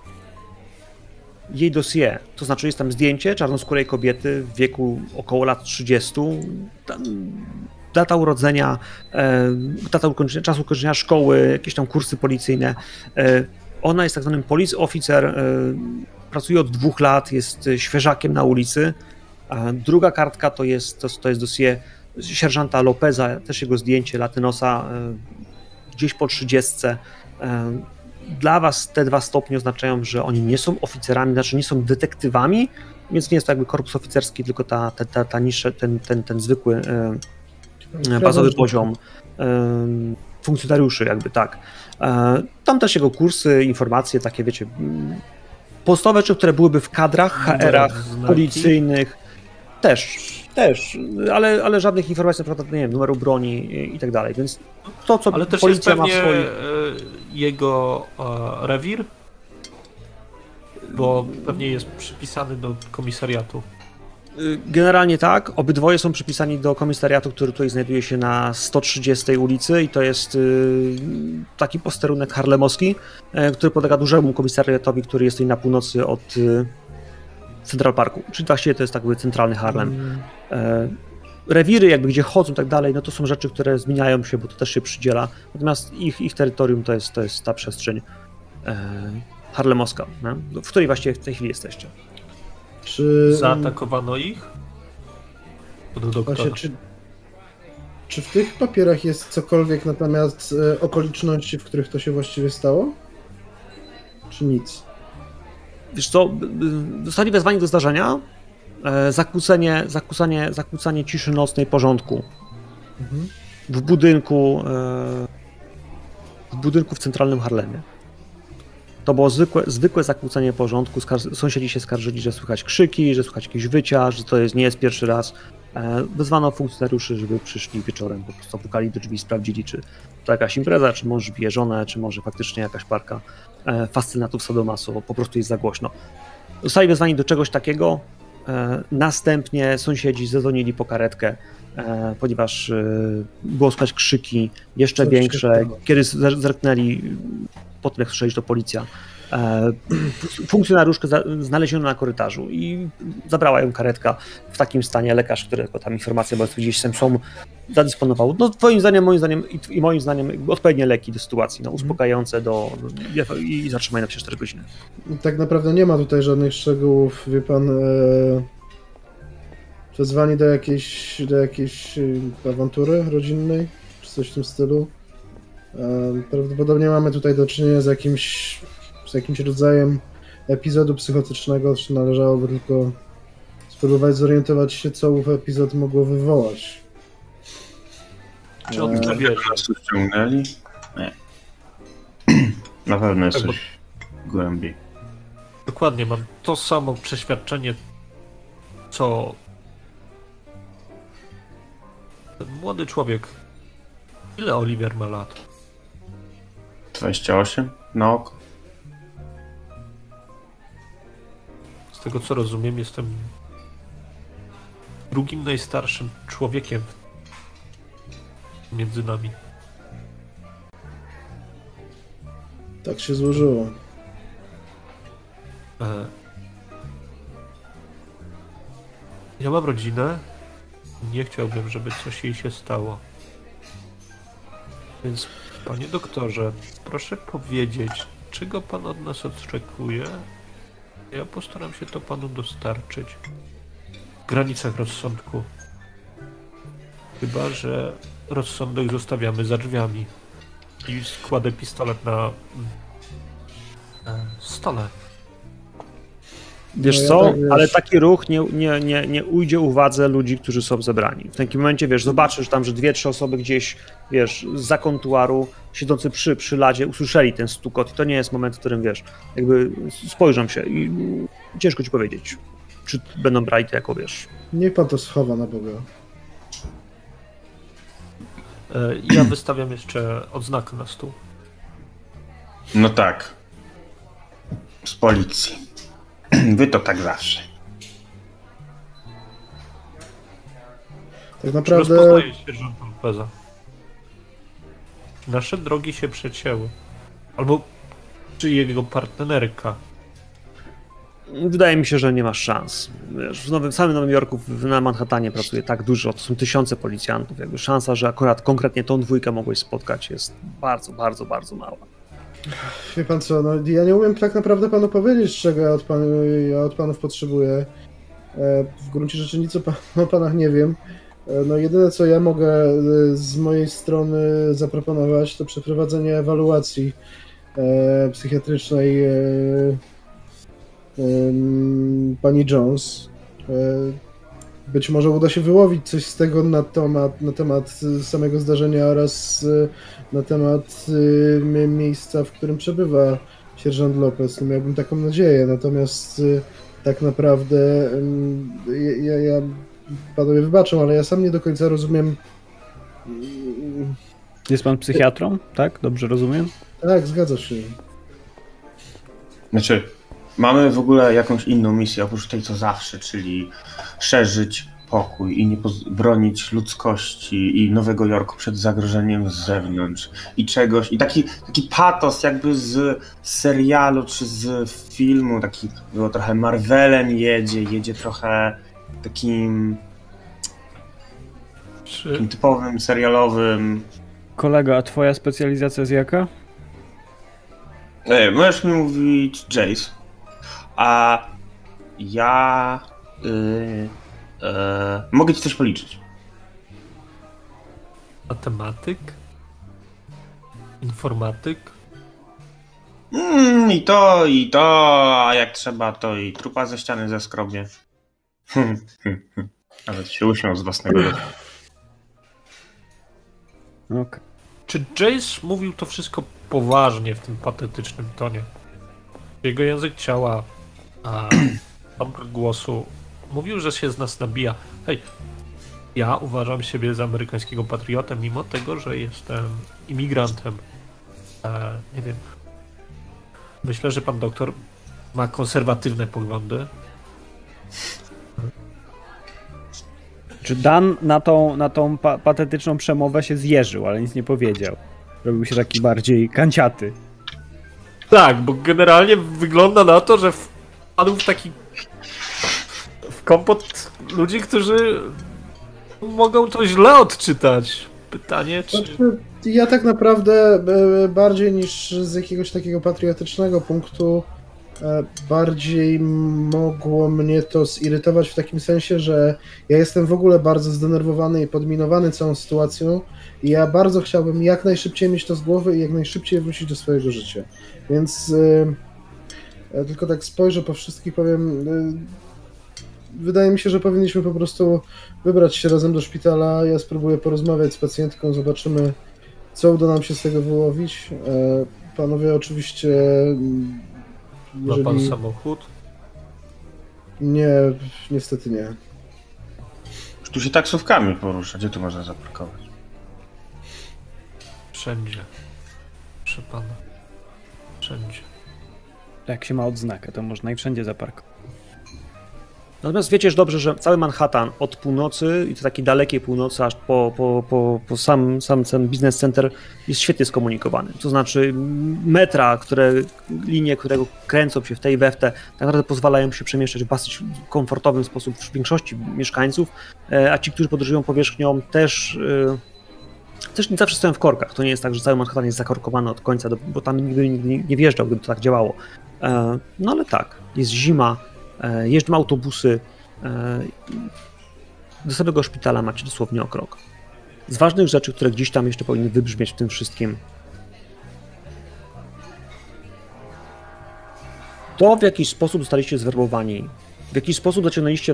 dossier. To znaczy jest tam zdjęcie czarnoskórej kobiety w wieku około lat 30. Data urodzenia, czasu ukończenia szkoły, jakieś tam kursy policyjne. Ona jest tak zwanym police officer, pracuje od 2 lat, jest świeżakiem na ulicy. Druga kartka to jest dossier sierżanta Lopeza, też jego zdjęcie, latynosa, gdzieś po 30. Dla was te 2 stopnie oznaczają, że oni nie są oficerami, znaczy nie są detektywami, więc nie jest to jakby korpus oficerski, tylko ta niższa, ten zwykły bazowy poziom funkcjonariuszy, jakby tak. Tam też jego kursy, informacje takie, wiecie, podstawowe rzeczy, które byłyby w kadrach, HR-ach policyjnych, też, ale żadnych informacji, na przykład, nie wiem, numeru broni i tak dalej, więc to, co ale też policja jest ma w swoim... jego rewir, bo pewnie jest przypisany do komisariatu. Generalnie tak, obydwoje są przypisani do komisariatu, który tutaj znajduje się na 130 ulicy i to jest taki posterunek harlemowski, który podlega dużemu komisariatowi, który jest tutaj na północy od Central Parku, czyli właściwie to jest tak jakby centralny Harlem. Rewiry jakby gdzie chodzą i tak dalej, no to są rzeczy, które zmieniają się, bo to też się przydziela, natomiast ich terytorium to jest ta przestrzeń harlemowska, w której właściwie w tej chwili jesteście. Czy zaatakowano ich? Właśnie, czy w tych papierach jest cokolwiek na temat okoliczności, w których to się właściwie stało? Czy nic? Wiesz co, zostali wezwani do zdarzenia, zakłócanie ciszy nocnej, porządku w budynku w centralnym Harlemie. To było zwykłe zakłócenie porządku. Sąsiedzi się skarżyli, że słychać krzyki, że słychać jakieś wycia, że to nie jest pierwszy raz. Wezwano funkcjonariuszy, żeby przyszli wieczorem, po prostu pukali do drzwi i sprawdzili, czy to jakaś impreza, czy mąż bije żonę, czy może faktycznie jakaś parka fascynatów sadomaso, po prostu jest za głośno. Zostali wezwani do czegoś takiego, następnie sąsiedzi zadzwonili po karetkę, ponieważ było słychać krzyki jeszcze większe, kiedy zerknęli, potem jak słyszeli, że to policja, Funkcjonariuszkę znaleziono na korytarzu i zabrała ją karetka w takim stanie. Lekarz, którego tam informacja, bo gdzieś są, zadysponował, no twoim zdaniem, moim zdaniem jakby odpowiednie leki do sytuacji, no, uspokajające i zatrzymanie na 4 godziny. Tak naprawdę nie ma tutaj żadnych szczegółów, wie pan, wezwanie do jakiejś awantury rodzinnej, czy coś w tym stylu. Prawdopodobnie mamy tutaj do czynienia z jakimś rodzajem epizodu psychotycznego, czy należałoby tylko spróbować zorientować się, co ów epizod mogło wywołać. Czy on to wie? Nas tu ściągnęli? Nie. Na pewno jest coś głębiej. Dokładnie, mam to samo przeświadczenie, co ten młody człowiek. Ile Oliver ma lat? 28 na oko. Z tego co rozumiem, jestem drugim najstarszym człowiekiem między nami. Tak się złożyło. Ja mam rodzinę. Nie chciałbym, żeby coś jej się stało. Więc, panie doktorze, proszę powiedzieć, czego pan od nas oczekuje? Ja postaram się to panu dostarczyć. W granicach rozsądku. Chyba że rozsądek zostawiamy za drzwiami. I składę pistolet na stole. Wiesz No ja co, tak, wiesz. ale taki ruch nie ujdzie uwadze ludzi, którzy są zebrani. W takim momencie, wiesz, zobaczysz tam, że 2-3 osoby gdzieś, wiesz, zza kontuaru, siedzący przy ladzie, usłyszeli ten stukot i to nie jest moment, w którym, wiesz, jakby spojrzą się i ciężko ci powiedzieć, czy będą brali to jako, wiesz... Niech pan to schowa na Boga. Ja wystawiam jeszcze odznakę na stół. No tak. Z policji. Wy to tak zawsze. Tak naprawdę Rozpoznaję sierżanta Lopeza. Nasze drogi się przecięły. Albo czy jego partnerka. Wydaje mi się, że nie masz szans. Wiesz, w samym Nowym Jorku, na Manhattanie pracuje tak dużo, to są tysiące policjantów. Jakby szansa, że akurat konkretnie tą dwójkę mogłeś spotkać, jest bardzo, bardzo, bardzo mała. wie pan co, no ja nie umiem tak naprawdę panu powiedzieć, czego ja od panów potrzebuję. W gruncie rzeczy nic o panach nie wiem. No jedyne co ja mogę z mojej strony zaproponować, to przeprowadzenie ewaluacji psychiatrycznej pani Jones. Być może uda się wyłowić coś z tego na temat samego zdarzenia oraz na temat miejsca, w którym przebywa sierżant Lopez. No miałbym taką nadzieję, natomiast tak naprawdę ja panowie wybaczą, ale ja sam nie do końca rozumiem. Jest pan psychiatrą, tak? Dobrze rozumiem? Tak, zgadza się. Znaczy, mamy w ogóle jakąś inną misję, oprócz tej co zawsze, czyli szerzyć pokój i nie bronić ludzkości i Nowego Jorku przed zagrożeniem z zewnątrz i czegoś, i taki patos jakby z serialu czy z filmu, taki było trochę Marvelem jedzie trochę takim typowym serialowym. Kolego, a twoja specjalizacja jest jaka? Możesz mi mówić Jace, a ja mogę ci coś policzyć. Matematyk? Informatyk? I to, a jak trzeba, to i trupa ze ściany zeskrobie. Nawet się uśmiał z własnego lotu. Okay. Czy Jace mówił to wszystko poważnie w tym patetycznym tonie? Jego język ciała, a timbre głosu mówił, że się z nas nabija. Hej, ja uważam siebie za amerykańskiego patriotę, mimo tego, że jestem imigrantem. Nie wiem. Myślę, że pan doktor ma konserwatywne poglądy. Czy Dan na tą patetyczną przemowę się zjeżył, ale nic nie powiedział. Robił się taki bardziej kanciaty. Tak, bo generalnie wygląda na to, że wpadł w taki w kompot ludzi, którzy mogą to źle odczytać. Pytanie, czy... Ja tak naprawdę bardziej niż z jakiegoś takiego patriotycznego punktu bardziej mogło mnie to zirytować w takim sensie, że ja jestem w ogóle bardzo zdenerwowany i podminowany całą sytuacją i ja bardzo chciałbym jak najszybciej mieć to z głowy i jak najszybciej wrócić do swojego życia. Więc tylko tak spojrzę po wszystkich, powiem, wydaje mi się, że powinniśmy po prostu wybrać się razem do szpitala. Ja spróbuję porozmawiać z pacjentką, zobaczymy, co uda nam się z tego wyłowić. Panowie, oczywiście... Ma pan samochód? Nie, niestety nie. Tu się taksówkami porusza. Gdzie tu można zaparkować? Wszędzie. Proszę pana. Wszędzie. Jak się ma odznakę, to można i wszędzie zaparkować. Natomiast wiecie już dobrze, że cały Manhattan od północy i to takiej dalekiej północy aż po sam ten business center jest świetnie skomunikowany. To znaczy metra, linie, które kręcą się w tej i we w te, tak naprawdę pozwalają się przemieszczać w dosyć komfortowy sposób w większości mieszkańców, a ci, którzy podróżują powierzchnią też nie zawsze stoją w korkach. To nie jest tak, że cały Manhattan jest zakorkowany od końca, bo tam nigdy nie wjeżdżał, gdyby to tak działało. No ale tak, jest zima, jeżdżą autobusy, do samego szpitala macie dosłownie o krok. Z ważnych rzeczy, które gdzieś tam jeszcze powinny wybrzmieć w tym wszystkim, to w jakiś sposób zostaliście zwerbowani, w jakiś sposób zaciągnęliście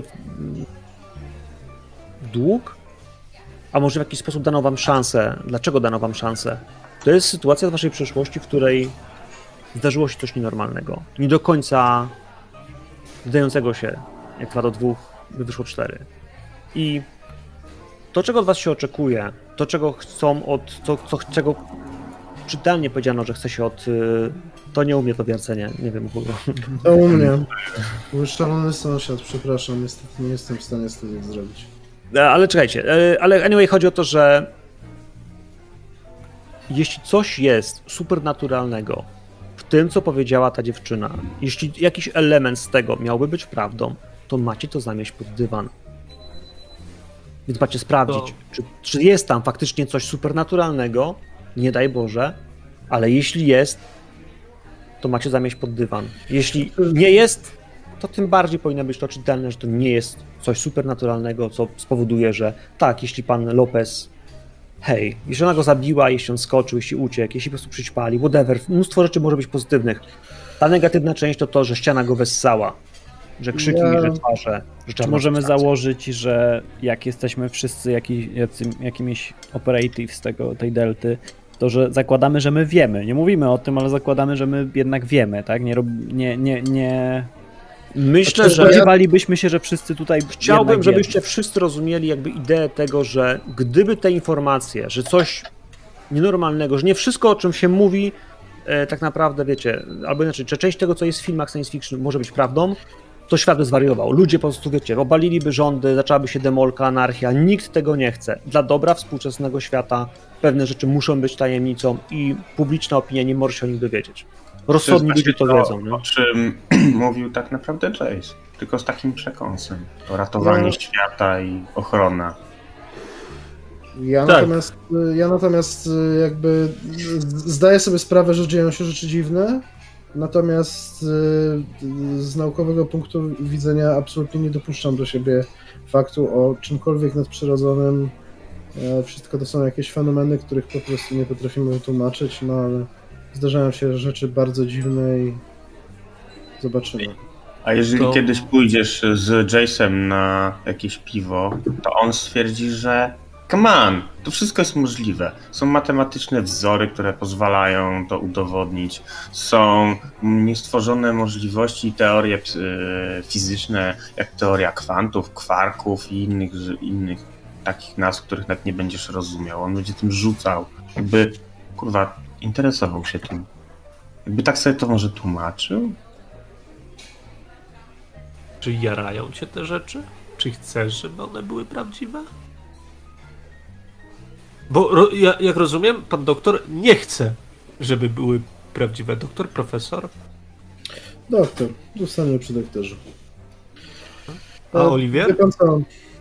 dług, a może w jakiś sposób dano wam szansę. Dlaczego dano wam szansę? To jest sytuacja z waszej przeszłości, w której zdarzyło się coś nienormalnego. Nie do końca wydającego się, jak 2 do 2 by wyszło 4. I to, czego od was się oczekuje, to, czego chcą czego czytelnie powiedziano, że chce się od... To nie u mnie to wiercenie, nie wiem w ogóle. To u mnie. Był szalony sąsiad, przepraszam, niestety nie jestem w stanie z tym nic zrobić. Ale czekajcie, ale anyway, chodzi o to, że jeśli coś jest supernaturalnego w tym, co powiedziała ta dziewczyna, jeśli jakiś element z tego miałby być prawdą, to macie to zamieść pod dywan. Więc macie sprawdzić, czy jest tam faktycznie coś supernaturalnego, nie daj Boże, ale jeśli jest, to macie zamieść pod dywan. Jeśli nie jest, to tym bardziej powinno być to czytelne, że to nie jest coś supernaturalnego, co spowoduje, że tak, jeśli pan Lopez, jeśli ona go zabiła, jeśli on skoczył, jeśli uciekł, jeśli po prostu przyćpali, whatever, mnóstwo rzeczy może być pozytywnych. Ta negatywna część to, że ściana go wessała, że krzyki, że twarze, że Czy możemy założyć, że jak jesteśmy wszyscy jakimiś operatives tej delty, to że zakładamy, że my wiemy. Nie mówimy o tym, ale zakładamy, że my jednak wiemy, tak? Nie... Myślę, że spodziewalibyśmy się, że wszyscy tutaj chciałbym, żebyście wszyscy rozumieli jakby ideę tego, że gdyby te informacje, że coś nienormalnego, że nie wszystko, o czym się mówi, tak naprawdę, wiecie, albo inaczej, że część tego, co jest w filmach science fiction, może być prawdą, to świat by zwariował. Ludzie po prostu, wiecie, obaliliby rządy, zaczęłaby się demolka, anarchia. Nikt tego nie chce. Dla dobra współczesnego świata pewne rzeczy muszą być tajemnicą i publiczna opinia nie może się o nich dowiedzieć. Rozsądni ludzie to wiedzą. Nie? O czym mówił tak naprawdę Jace. Tylko z takim przekąsem. To ratowanie świata i ochrona. Ja natomiast jakby zdaję sobie sprawę, że dzieją się rzeczy dziwne, natomiast z naukowego punktu widzenia absolutnie nie dopuszczam do siebie faktu o czymkolwiek nadprzyrodzonym. Wszystko to są jakieś fenomeny, których po prostu nie potrafimy wytłumaczyć, no ale zdarzają się rzeczy bardzo dziwne i zobaczymy. A jeżeli kiedyś pójdziesz z Jace'em na jakieś piwo, to on stwierdzi, że come on, to wszystko jest możliwe. Są matematyczne wzory, które pozwalają to udowodnić. Są niestworzone możliwości i teorie fizyczne, jak teoria kwantów, kwarków i innych takich nazw, których nawet nie będziesz rozumiał. On będzie tym rzucał. Jakby, kurwa, interesował się tym. Jakby tak sobie to może tłumaczył? Czy jarają cię te rzeczy? Czy chcesz, żeby one były prawdziwe? Bo jak rozumiem, pan doktor nie chce, żeby były prawdziwe? Doktor, profesor? Doktor. Zostanie przy doktorze. A Oliwier? Wie pan co?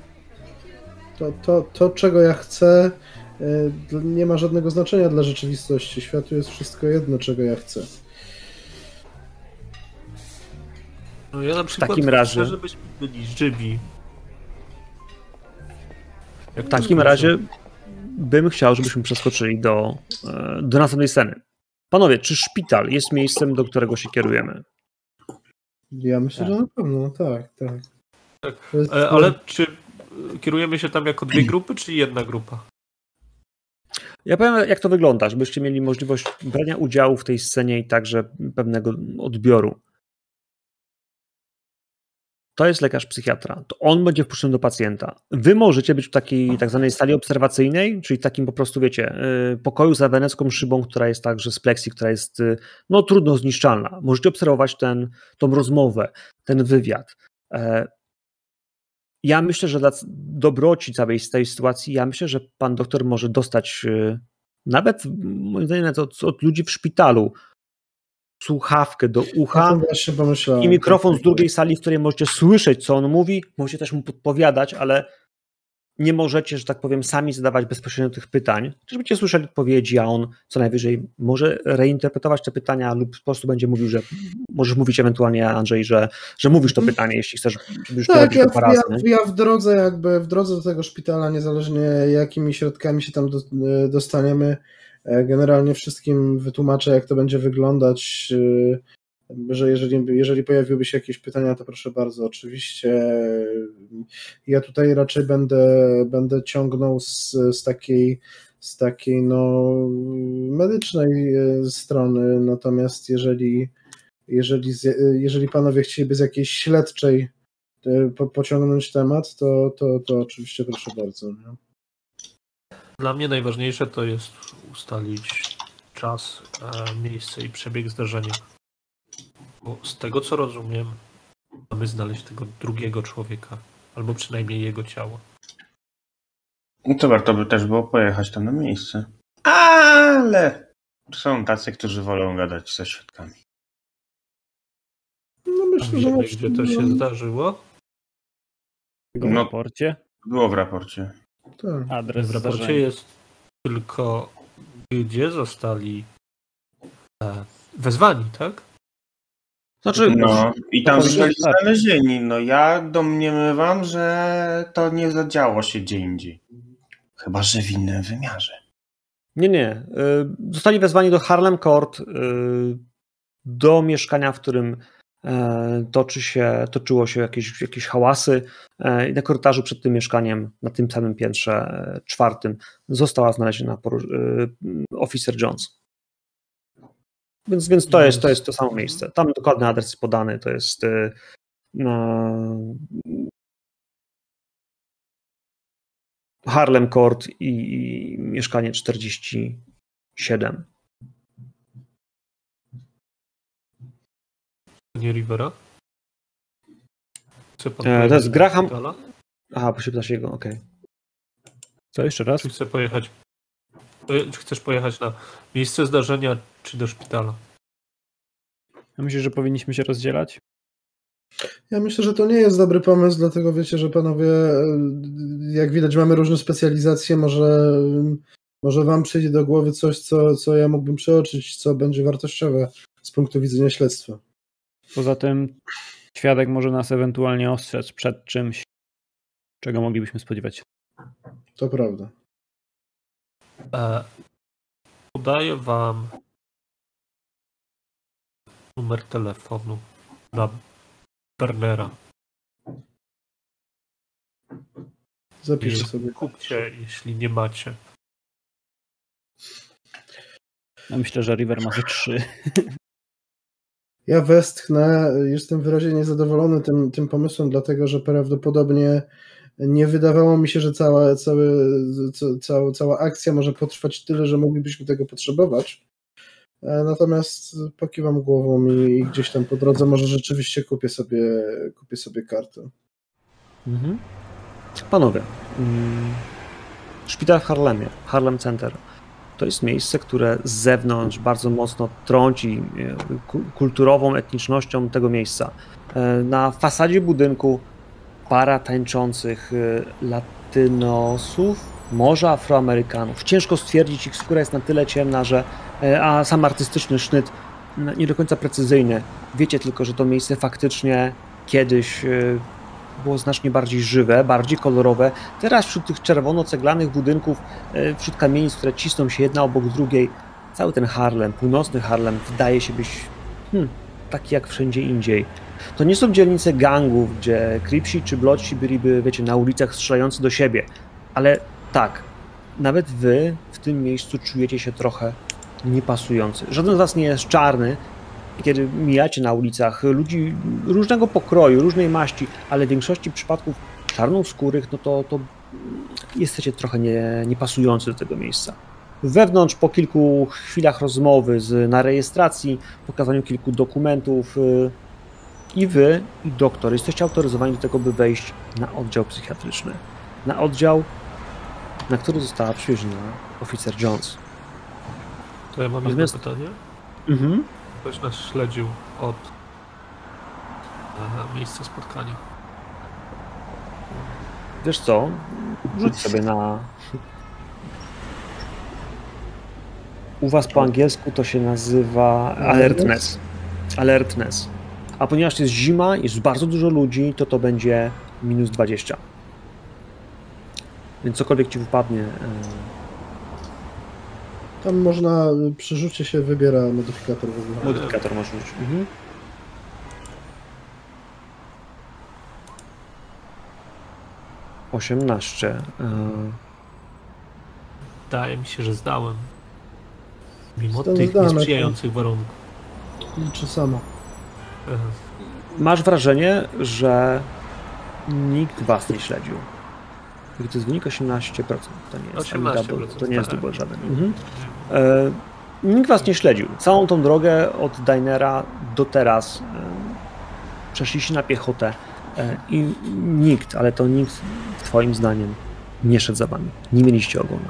To, czego ja chcę, nie ma żadnego znaczenia dla rzeczywistości. Światu jest wszystko jedno, czego ja chcę. No ja na przykład takim razie- chcę, żebyśmy byli żywi. W takim razie bym chciał, żebyśmy przeskoczyli do następnej sceny. Panowie, czy szpital jest miejscem, do którego się kierujemy? Ja myślę, że na pewno, tak. Tak. To jest- Ale czy kierujemy się tam jako dwie grupy, czy jedna grupa? Ja powiem, jak to wygląda, żebyście mieli możliwość brania udziału w tej scenie i także pewnego odbioru. To jest lekarz psychiatra. To on będzie wpuszczony do pacjenta. Wy możecie być w takiej tak zwanej sali obserwacyjnej, czyli takim po prostu, wiecie, pokoju za wenecką szybą, która jest także z pleksji, która jest no, trudno zniszczalna. Możecie obserwować tą rozmowę, ten wywiad. Ja myślę, że dla dobroci całej tej sytuacji, ja myślę, że pan doktor może dostać nawet, moim zdaniem, od ludzi w szpitalu słuchawkę do Ja ucha to właśnie pomyślałem. i mikrofon z drugiej sali, w której możecie słyszeć, co on mówi, możecie też mu podpowiadać, ale nie możecie, że tak powiem, sami zadawać bezpośrednio tych pytań, żebyście słyszeli odpowiedzi, a on co najwyżej może reinterpretować te pytania lub po prostu będzie mówił, że możesz mówić ewentualnie, Andrzej, że mówisz to pytanie, jeśli chcesz, żeby już Tak, to parę razy. ja w drodze do tego szpitala, niezależnie jakimi środkami się tam dostaniemy, generalnie wszystkim wytłumaczę, jak to będzie wyglądać, że jeżeli pojawiłyby się jakieś pytania, to proszę bardzo, oczywiście. Ja tutaj raczej będę ciągnął z takiej no, medycznej strony, natomiast jeżeli panowie chcieliby z jakiejś śledczej pociągnąć temat, to oczywiście proszę bardzo. Nie? Dla mnie najważniejsze to jest ustalić czas, miejsce i przebieg zdarzenia. Bo z tego co rozumiem, mamy znaleźć tego drugiego człowieka, albo przynajmniej jego ciało. No to warto by też było pojechać tam na miejsce. Ale są tacy, którzy wolą gadać ze świadkami. No myślę, że Wiemy, gdzie to się zdarzyło? W No. raporcie. Było w raporcie. tak. Adres W raporcie zdarzenia. jest tylko gdzie zostali wezwani, tak? Znaczy, No i tam to zostali tak. znalezieni. No ja domniemywam, że to nie zadziało się gdzie indziej. Chyba, że w innym wymiarze. nie. Zostali wezwani do Harlem Court, do mieszkania, w którym toczyło się jakieś hałasy. I na korytarzu przed tym mieszkaniem, na tym samym piętrze 4, została znaleziona oficer Jones. Więc to jest to samo miejsce. Tam dokładny adres jest podany, to jest Harlem Court i mieszkanie 47. Nie Rivera? Chce pan To jest pojechać do Graham. szpitala? Aha, bo się pytasz jego, okej. Co jeszcze raz? Czy chce pojechać? Czy chcesz pojechać na miejsce zdarzenia, czy do szpitala? Ja myślę, że powinniśmy się rozdzielać. Ja myślę, że to nie jest dobry pomysł, dlatego wiecie, że panowie, jak widać, mamy różne specjalizacje, może wam przyjdzie do głowy coś, co ja mógłbym przeoczyć, co będzie wartościowe z punktu widzenia śledztwa. Poza tym świadek może nas ewentualnie ostrzec przed czymś, czego moglibyśmy spodziewać się. To prawda. Podaję wam numer telefonu na Bernera. Zapiszę sobie. Kupcie, jeśli nie macie. Ja myślę, że River ma ze 3. Ja westchnę, jestem wyraźnie niezadowolony tym pomysłem, dlatego że prawdopodobnie nie wydawało mi się, że cała akcja może potrwać tyle, że moglibyśmy tego potrzebować. Natomiast pokiwam głową i gdzieś tam po drodze może rzeczywiście kupię sobie kartę. Mhm. Panowie, szpital w Harlemie, Harlem Center. To jest miejsce, które z zewnątrz bardzo mocno trąci kulturową etnicznością tego miejsca. Na fasadzie budynku para tańczących latynosów, może Afroamerykanów. Ciężko stwierdzić, ich skóra jest na tyle ciemna, że a sam artystyczny sznyt nie do końca precyzyjny. Wiecie tylko, że to miejsce faktycznie kiedyś było znacznie bardziej żywe, bardziej kolorowe. Teraz wśród tych czerwono-ceglanych budynków, wśród kamienic, które cisną się jedna obok drugiej, cały ten Harlem, północny Harlem wydaje się być taki jak wszędzie indziej. To nie są dzielnice gangów, gdzie Cripsi czy Bloodsi byliby, wiecie, na ulicach strzelający do siebie, ale tak, nawet wy w tym miejscu czujecie się trochę niepasujący. Żaden z was nie jest czarny, kiedy mijacie na ulicach ludzi różnego pokroju, różnej maści, ale w większości przypadków czarnoskórych, no to jesteście trochę niepasujący do tego miejsca. Wewnątrz po kilku chwilach rozmowy na rejestracji, pokazaniu kilku dokumentów i wy, i doktor jesteście autoryzowani do tego, by wejść na oddział psychiatryczny. Na oddział, na który została przywieziona oficer Jones. To ja mam jedno pytanie. Ktoś nas śledził od miejsca spotkania. Wiesz co? Rzuć sobie na... U was po angielsku to się nazywa alertness. Alertness. A ponieważ jest zima, jest bardzo dużo ludzi, to będzie minus 20. Więc cokolwiek ci wypadnie... Tam można, przy rzucie się wybiera modyfikator w ogóle. Modyfikator można rzucić. 18. Wydaje mi się, że zdałem. Mimo Zdane, tych niesprzyjających warunków. Liczy samo. Masz wrażenie, że nikt was nie śledził. Jak to jest wynik 18%, to nie jest 18%, to nie jest double żaden. Nikt was nie śledził. Całą tą drogę od Dinera do teraz przeszliście na piechotę i nikt, ale to nikt twoim zdaniem nie szedł za wami. Nie mieliście ogona.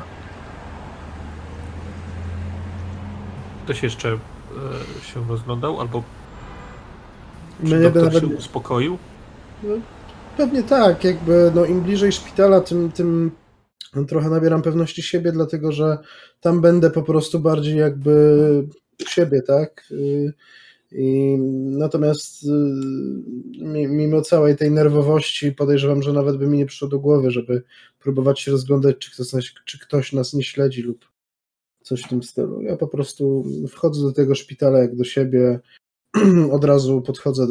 Ktoś jeszcze się rozglądał, albo My doktor nawet... się uspokoił? Pewnie tak, jakby no im bliżej szpitala, tym trochę nabieram pewności siebie, dlatego że tam będę po prostu bardziej jakby u siebie, tak? Natomiast mimo całej tej nerwowości podejrzewam, że nawet by mi nie przyszło do głowy, żeby próbować się rozglądać, czy ktoś nas nie śledzi lub coś w tym stylu. Ja po prostu wchodzę do tego szpitala jak do siebie, od razu podchodzę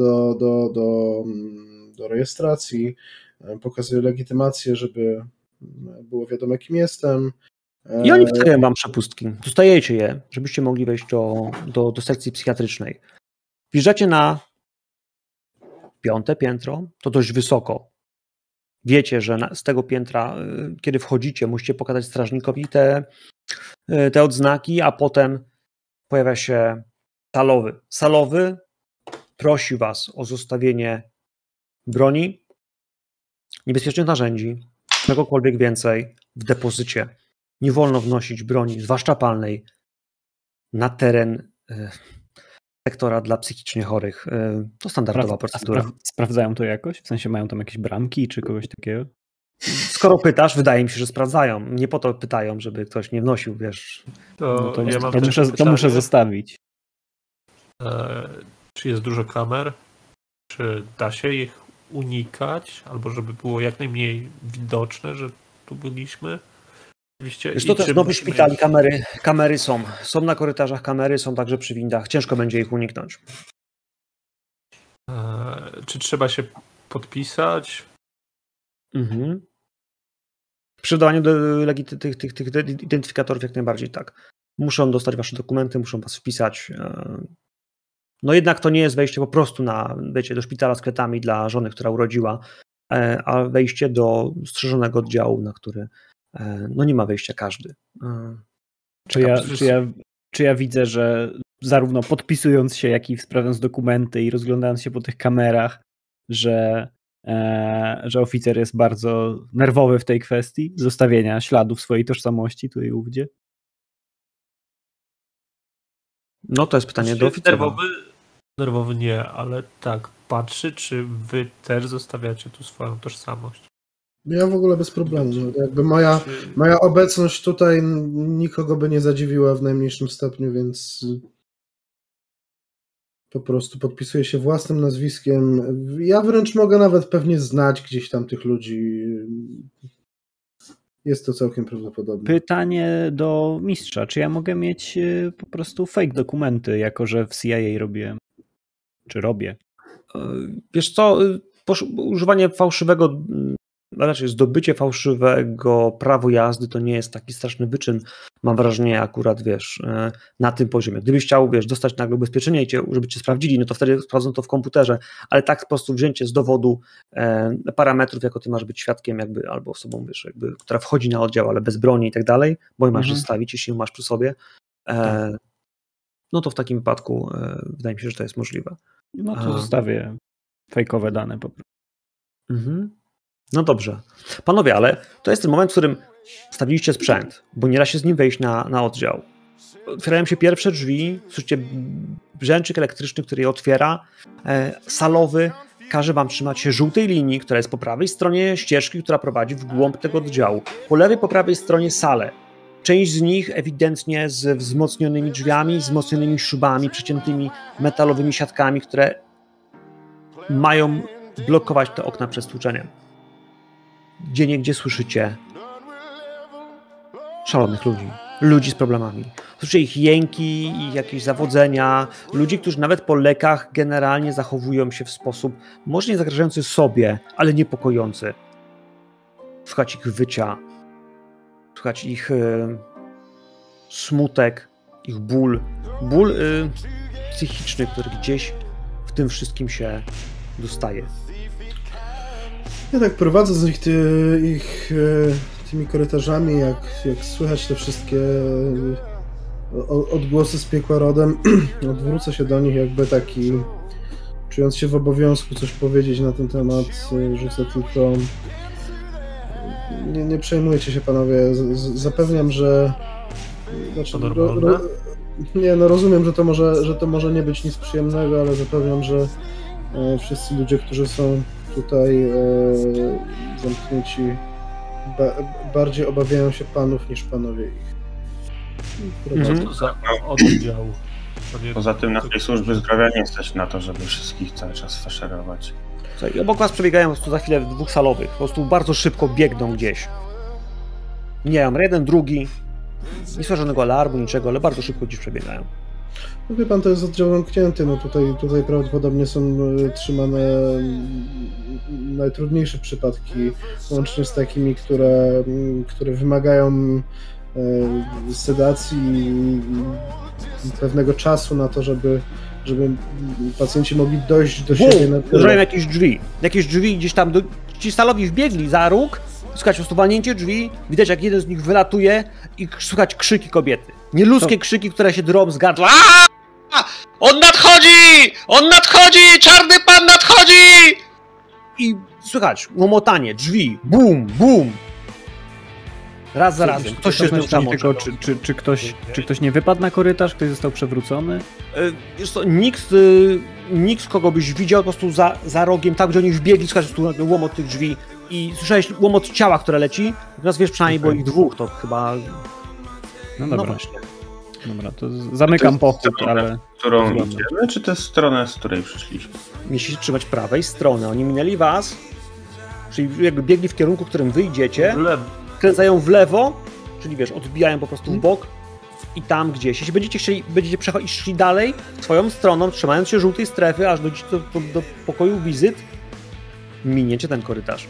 do rejestracji, pokazuję legitymację, żeby było wiadomo, kim jestem. I oni wstawiają wam przepustki. Dostajecie je, żebyście mogli wejść do sekcji psychiatrycznej. Wjeżdżacie na 5. piętro, to dość wysoko. Wiecie, że z tego piętra, kiedy wchodzicie, musicie pokazać strażnikowi te odznaki, a potem pojawia się salowy. Salowy prosi was o zostawienie broni, niebezpiecznych narzędzi, czegokolwiek więcej w depozycie. Nie wolno wnosić broni, zwłaszcza palnej, na teren sektora dla psychicznie chorych. To standardowa procedura. Sprawdzają to jakoś? W sensie mają tam jakieś bramki czy kogoś takiego? Skoro pytasz, wydaje mi się, że sprawdzają. Nie po to pytają, żeby ktoś nie wnosił, wiesz. To muszę zostawić. Czy jest dużo kamer? Czy da się ich unikać? Albo żeby było jak najmniej widoczne, że tu byliśmy? Wiesz, to też nowy szpital i kamery są. Są na korytarzach kamery, są także przy windach. Ciężko będzie ich uniknąć. Czy trzeba się podpisać? Przy dodaniu tych identyfikatorów jak najbardziej tak. Muszą dostać wasze dokumenty, muszą was wpisać. No jednak to nie jest wejście po prostu do szpitala z kwiatami dla żony, która urodziła, a wejście do strzeżonego oddziału, na który nie ma wejścia każdy. Czy ja widzę, że zarówno podpisując się, jak i sprawiając dokumenty i rozglądając się po tych kamerach, że oficer jest bardzo nerwowy w tej kwestii zostawienia śladów swojej tożsamości tu i ówdzie? No to jest pytanie do oficera. Nerwowy nie, ale tak, patrzy, czy wy też zostawiacie tu swoją tożsamość. Ja w ogóle bez problemu. Jakby moja obecność tutaj nikogo by nie zadziwiła w najmniejszym stopniu, więc po prostu podpisuję się własnym nazwiskiem. Ja wręcz mogę nawet pewnie znać gdzieś tam tych ludzi. Jest to całkiem prawdopodobne. Pytanie do mistrza. Czy ja mogę mieć po prostu fake dokumenty, jako że w CIA robiłem? Czy robię? Wiesz co, używanie fałszywego, raczej zdobycie fałszywego prawo jazdy to nie jest taki straszny wyczyn, mam wrażenie akurat, wiesz, na tym poziomie. Gdybyś chciał, wiesz, dostać nagle ubezpieczenie i żeby cię sprawdzili, no to wtedy sprawdzą to w komputerze, ale tak po prostu wzięcie z dowodu parametrów, jako ty masz być świadkiem jakby, albo osobą, wiesz, jakby, która wchodzi na oddział, ale bez broni i tak dalej, bo masz zostawić, jeśli ją masz przy sobie, no to w takim wypadku wydaje mi się, że to jest możliwe. No to zostawię fejkowe dane po prostu. No dobrze. Panowie, ale to jest ten moment, w którym stawiliście sprzęt, bo nie da się z nim wejść na oddział. Otwierają się pierwsze drzwi, słyszycie brzęczyk elektryczny, który je otwiera. Salowy każe wam trzymać się żółtej linii, która jest po prawej stronie ścieżki, która prowadzi w głąb tego oddziału. Po lewej, po prawej stronie sale. Część z nich ewidentnie z wzmocnionymi drzwiami, wzmocnionymi szybami, przeciętymi metalowymi siatkami, które mają blokować te okna przed stłuczeniem. Gdzieniegdzie słyszycie szalonych ludzi z problemami. Słyszycie ich jęki i jakieś zawodzenia, ludzi, którzy nawet po lekach generalnie zachowują się w sposób może nie zagrażający sobie, ale niepokojący. Słychać ich wycia, słychać ich smutek, ich ból psychiczny, który gdzieś w tym wszystkim się dostaje. Ja tak prowadząc ich tymi korytarzami, jak słychać te wszystkie odgłosy z piekła rodem, odwrócę się do nich jakby taki, czując się w obowiązku coś powiedzieć na ten temat, rzucę tylko... Nie przejmujcie się, panowie, zapewniam, że... Znaczy, rozumiem, że to może nie być nic przyjemnego, ale zapewniam, że wszyscy ludzie, którzy są tutaj zamknięci, bardziej obawiają się panów niż panowie ich. Oddział. Poza tym naszej służby zdrowia nie stać na to, żeby wszystkich cały czas faszerować. Słuchaj, obok was przebiegają po prostu za chwilę dwóch salowych, po prostu bardzo szybko biegną gdzieś. Nie wiem, jeden, drugi, nie słyszę żadnego alarmu, niczego, ale bardzo szybko gdzieś przebiegają. No wie pan, to jest oddział zamknięty, no tutaj prawdopodobnie są trzymane najtrudniejsze przypadki, łącznie z takimi, które wymagają sedacji i pewnego czasu na to, żeby pacjenci mogli dojść do siebie. Używają jakieś drzwi gdzieś tam, ci salowi wbiegli za róg, słychać po prostu walnięcie drzwi, widać jak jeden z nich wylatuje i słychać krzyki kobiety. Nieludzkie krzyki, które się drą z gardła. On nadchodzi! On nadchodzi! Czarny pan nadchodzi! I słychać łomotanie, drzwi, bum, bum. Raz za razem. Ktoś się znowu tego, czy ktoś nie wypadł na korytarz? Ktoś został przewrócony? Jest to nikt, kogo byś widział po prostu za rogiem, tam gdzie oni wbiegli, słuchaj, po prostu łomot tych drzwi i słyszałeś łomot ciała, które leci. Teraz wiesz, przynajmniej było ich dwóch, to chyba... No dobra. No właśnie. Dobra, to zamykam pochód, ale... Którą idziemy, czy to jest stronę, z której przyszliśmy? Musicie trzymać prawej strony. Oni minęli was, czyli jakby biegli w kierunku, którym wy idziecie, kręcają w lewo, czyli wiesz, odbijają po prostu w bok i tam gdzieś. Jeśli będziecie szli dalej swoją stroną, trzymając się żółtej strefy, aż dojdziecie do pokoju wizyt, miniecie ten korytarz.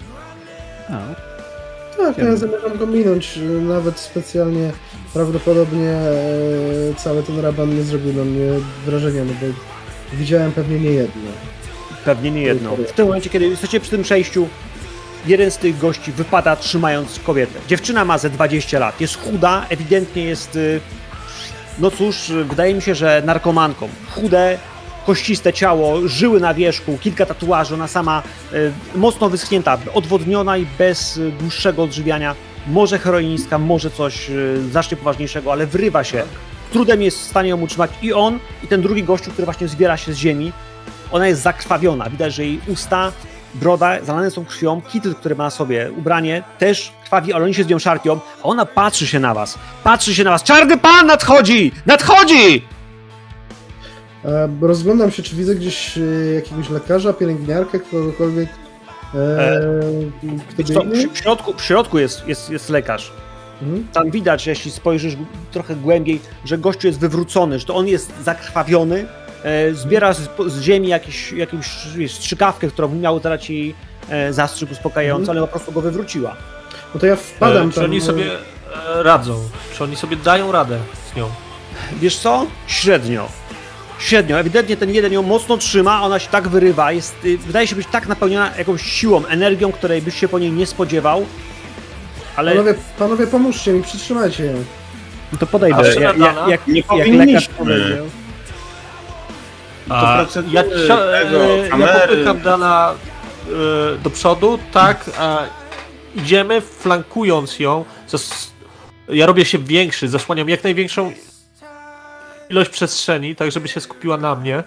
Tak, ja zamierzam go minąć, nawet specjalnie prawdopodobnie cały ten raban nie zrobił na mnie wrażenia, no bo widziałem pewnie nie jedno. Pewnie nie jedno. W tym momencie, kiedy jesteście przy tym przejściu, jeden z tych gości wypada trzymając kobietę. Dziewczyna ma ze 20 lat, jest chuda, ewidentnie jest, no cóż, wydaje mi się, że narkomanką. Chude, kościste ciało, żyły na wierzchu, kilka tatuaży, ona sama mocno wyschnięta, odwodniona i bez dłuższego odżywiania. Może heroinistka, może coś znacznie poważniejszego, ale wrywa się trudem jest w stanie ją utrzymać i on, i ten drugi gościu, który właśnie zbiera się z ziemi. Ona jest zakrwawiona, widać, że jej usta, broda zalane są krwią, kitl, który ma na sobie, ubranie też krwawi, ale oni się z nią szarpią, a ona patrzy się na was, Czarny Pan nadchodzi! Nadchodzi! Rozglądam się, czy widzę gdzieś jakiegoś lekarza, pielęgniarkę, kogokolwiek, kto biegnie? W środku jest lekarz. Tam widać, jeśli spojrzysz trochę głębiej, że gościu jest wywrócony, że to on jest zakrwawiony, zbiera z ziemi jakąś strzykawkę, którą miało dać jej zastrzyk uspokajający, ale po prostu go wywróciła. No to ja wpadam Czy oni sobie radzą? Czy oni sobie dają radę z nią? Wiesz co? Średnio. Ewidentnie ten jeden ją mocno trzyma, ona się tak wyrywa, wydaje się być tak napełniona jakąś siłą, energią, której byś się po niej nie spodziewał, ale... Panowie, pomóżcie mi, przytrzymajcie ją. No to podejdę, jak lekarz powiedział. Ja popycham Dana do przodu, tak, idziemy flankując ją, ja robię się większy, zasłaniam jak największą ilość przestrzeni, tak żeby się skupiła na mnie.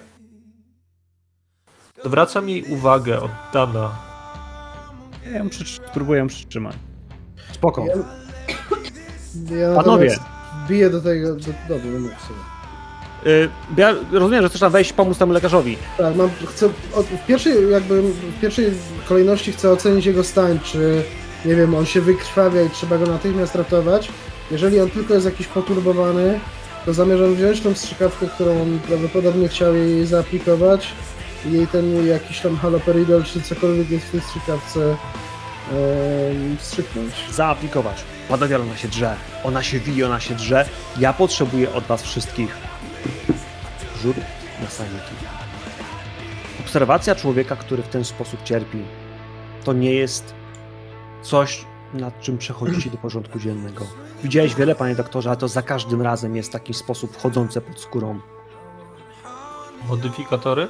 Zwracam jej uwagę od Dana. Ja ją spróbuję ją przytrzymać. Spoko. Ja Panowie! Biję do tego... Dobra, no mów sobie. Ja rozumiem, że chcesz tam wejść, pomóc temu lekarzowi. Tak, w pierwszej kolejności chcę ocenić jego stan, czy, nie wiem, on się wykrwawia i trzeba go natychmiast ratować. Jeżeli on tylko jest jakiś poturbowany, to zamierzam wziąć tą strzykawkę, którą on prawdopodobnie chciał jej zaaplikować, i jej ten jakiś tam haloperidol, czy cokolwiek jest w tej strzykawce, wstrzyknąć. Zaaplikować. Panowie, ona się drze. Ona się wije, ona się drze. Ja potrzebuję od was wszystkich rzut na sanity. Obserwacja człowieka, który w ten sposób cierpi, to nie jest coś, nad czym przechodzicie do porządku dziennego. Widziałeś wiele, panie doktorze, ale to za każdym razem jest taki sposób wchodzący pod skórą. Modyfikatory?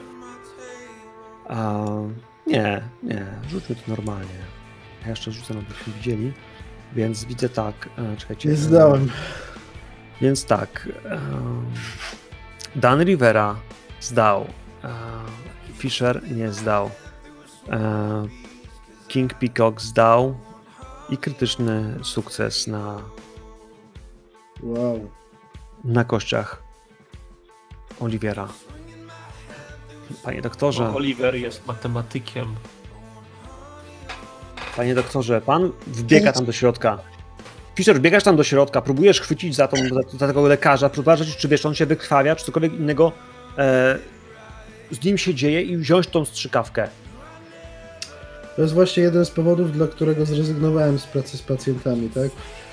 Nie. Rzućmy to normalnie. Ja jeszcze rzucę, abyśmy widzieli. Więc widzę tak. Czekajcie. Nie zdałem. Więc tak. Dan Rivera zdał. Fisher nie zdał. King Peacock zdał. I krytyczny sukces na kościach Olivera. Panie doktorze. Oliver jest matematykiem. Panie doktorze, pan wbiega tam do środka. Fisher, biegasz tam do środka, próbujesz chwycić za tego lekarza, próbujesz, czy wiesz, on się wykrwawia, czy cokolwiek innego z nim się dzieje i wziąć tą strzykawkę. To jest właśnie jeden z powodów, dla którego zrezygnowałem z pracy z pacjentami, tak?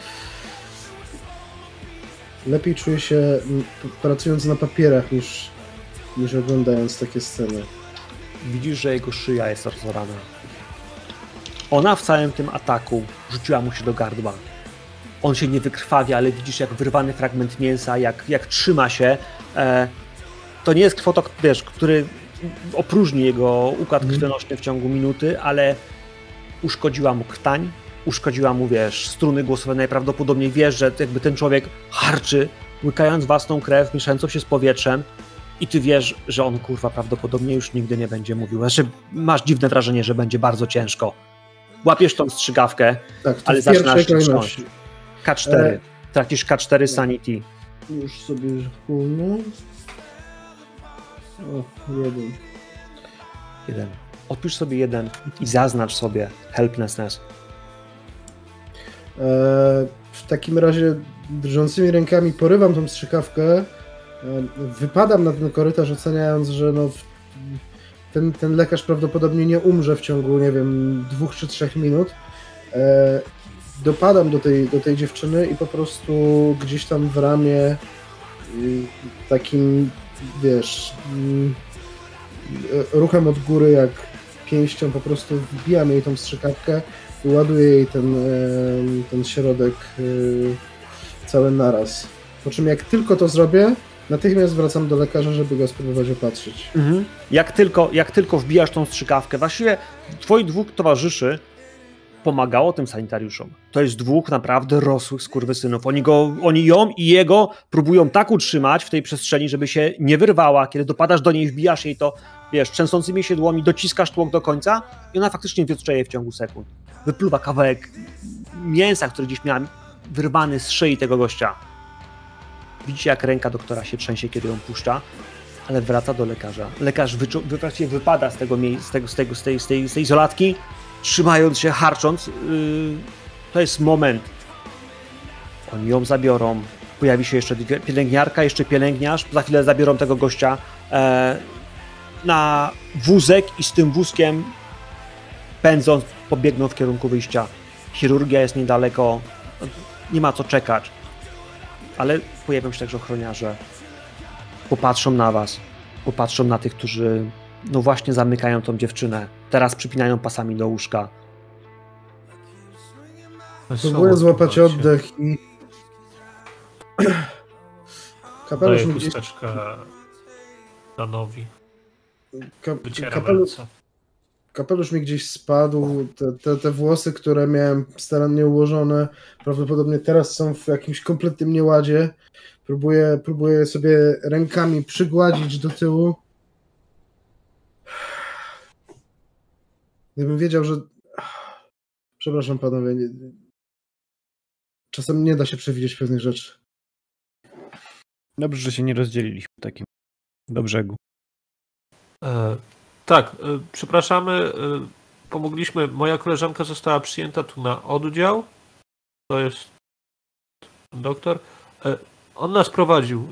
Lepiej czuję się pracując na papierach niż oglądając takie sceny. Widzisz, że jego szyja jest rozorana. Ona w całym tym ataku rzuciła mu się do gardła. On się nie wykrwawia, ale widzisz, jak wyrwany fragment mięsa, jak trzyma się. To nie jest krwotok, wiesz, który opróżni jego układ krwionośny w ciągu minuty, ale uszkodziła mu krtań, uszkodziła mu, wiesz, struny głosowe. Najprawdopodobniej wiesz, że jakby ten człowiek harczy, łykając własną krew, mieszającą się z powietrzem, i ty wiesz, że on, kurwa, prawdopodobnie już nigdy nie będzie mówił. Znaczy, masz dziwne wrażenie, że będzie bardzo ciężko. Łapiesz tą strzygawkę, tak, ale zaczynasz trząść. K4. Tracisz K4 Sanity. Już sobie chłonę. O, 1. Odpisz sobie 1 i zaznacz sobie helplessness. W takim razie drżącymi rękami porywam tą strzykawkę, wypadam na ten korytarz, oceniając, że no ten lekarz prawdopodobnie nie umrze w ciągu, nie wiem, 2 czy 3 minut. Dopadam do tej dziewczyny i po prostu gdzieś tam w ramię takim, wiesz, ruchem od góry, jak pięścią po prostu wbijam jej tą strzykawkę i ładuję jej ten środek cały naraz. Po czym jak tylko to zrobię, natychmiast wracam do lekarza, żeby go spróbować opatrzyć. Jak tylko wbijasz tą strzykawkę, właściwie twoi dwóch towarzyszy pomagało tym sanitariuszom. To jest dwóch naprawdę rosłych skurwysynów. Oni ją i jego próbują tak utrzymać w tej przestrzeni, żeby się nie wyrwała. Kiedy dopadasz do niej, wbijasz jej to, wiesz, trzęsącymi siedłami, dociskasz tłok do końca i ona faktycznie wiotrzeje w ciągu sekund. Wypluwa kawałek mięsa, który gdzieś miała wyrwany z szyi tego gościa. Widzicie, jak ręka doktora się trzęsie, kiedy ją puszcza, ale wraca do lekarza. Lekarz wypada z tego z tej izolatki, trzymając się, harcząc. To jest moment. Oni ją zabiorą. Pojawi się jeszcze pielęgniarka, jeszcze pielęgniarz. Za chwilę zabiorą tego gościa na wózek i z tym wózkiem pędząc pobiegną w kierunku wyjścia. Chirurgia jest niedaleko. Nie ma co czekać. Ale pojawią się także ochroniarze. Popatrzą na was. Popatrzą na tych, którzy no właśnie zamykają tą dziewczynę. Teraz przypinają pasami do łóżka. Próbuję złapać oddech i... Kapelusz mi gdzieś... Danowi. Kapelusz mi gdzieś spadł. Te włosy, które miałem starannie ułożone, prawdopodobnie teraz są w jakimś kompletnym nieładzie. Próbuję sobie rękami przygładzić do tyłu. Gdybym wiedział, że... Przepraszam panowie. Czasem nie da się przewidzieć pewnych rzeczy. Dobrze, że się nie rozdzieliliśmy takim do brzegu. Tak, przepraszamy. Pomogliśmy. Moja koleżanka została przyjęta tu na oddział. To jest doktor. On nas prowadził.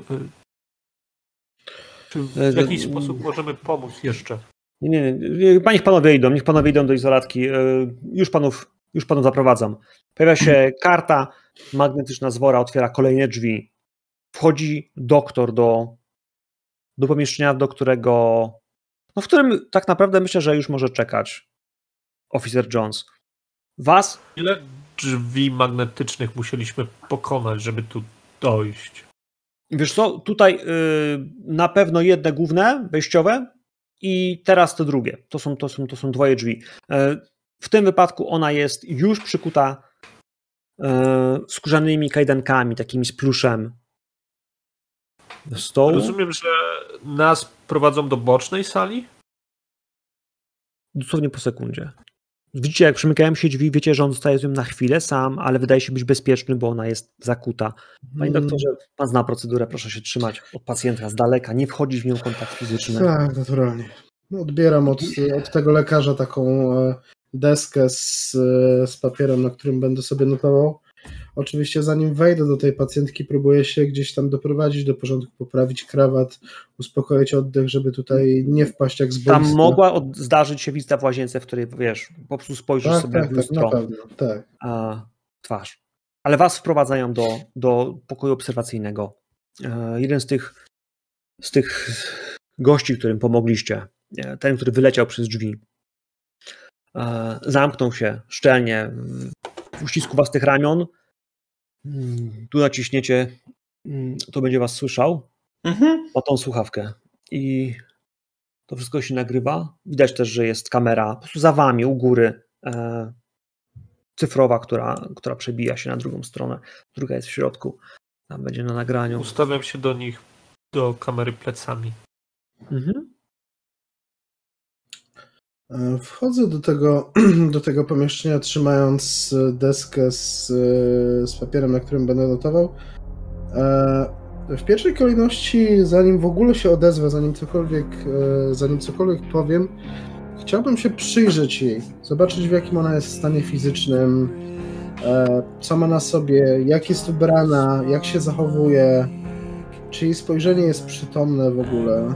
Czy w jakiś sposób możemy pomóc jeszcze? Nie. Niech panowie idą do izolatki. Już panów zaprowadzam. Pojawia się karta magnetyczna z wora, otwiera kolejne drzwi. Wchodzi doktor do pomieszczenia, w którym tak naprawdę myślę, że już może czekać oficer Jones. Was? Ile drzwi magnetycznych musieliśmy pokonać, żeby tu dojść? Wiesz co, tutaj na pewno jedne główne, wejściowe i teraz te drugie. To są dwoje drzwi. W tym wypadku ona jest już przykuta skórzanymi kajdankami, takimi z pluszem do stołu. Rozumiem, że nas prowadzą do bocznej sali? Dosłownie po sekundzie. Widzicie, jak przymykają się drzwi, wiecie, że on zostaje z nią na chwilę sam, ale wydaje się być bezpieczny, bo ona jest zakuta. Panie doktorze, pan zna procedurę, proszę się trzymać od pacjenta z daleka, nie wchodzić w nią kontakt fizyczny. Tak, naturalnie. Odbieram od tego lekarza taką deskę z papierem, na którym będę sobie notował. Oczywiście zanim wejdę do tej pacjentki, próbuję się gdzieś tam doprowadzić do porządku, poprawić krawat, uspokoić oddech, żeby tutaj nie wpaść jak z boiska. Tam mogła zdarzyć się wizyta w łazience, w której, wiesz, po prostu spojrzysz sobie w lustro, na pewno, tak. Twarz. Ale was wprowadzają do pokoju obserwacyjnego. Jeden z tych gości, którym pomogliście, ten, który wyleciał przez drzwi, zamknął się szczelnie w uścisku was tych ramion. Tu naciśniecie, to będzie was słyszał na tą słuchawkę. I to wszystko się nagrywa. Widać też, że jest kamera po prostu za wami, u góry, cyfrowa, która przebija się na drugą stronę. Druga jest w środku. Tam będzie na nagraniu. Ustawiam się do kamery plecami. Wchodzę do tego pomieszczenia, trzymając deskę z papierem, na którym będę notował. W pierwszej kolejności, zanim w ogóle się odezwę, zanim cokolwiek powiem, chciałbym się przyjrzeć jej, zobaczyć, w jakim ona jest stanie fizycznym, co ma na sobie, jak jest ubrana, jak się zachowuje, czy jej spojrzenie jest przytomne w ogóle.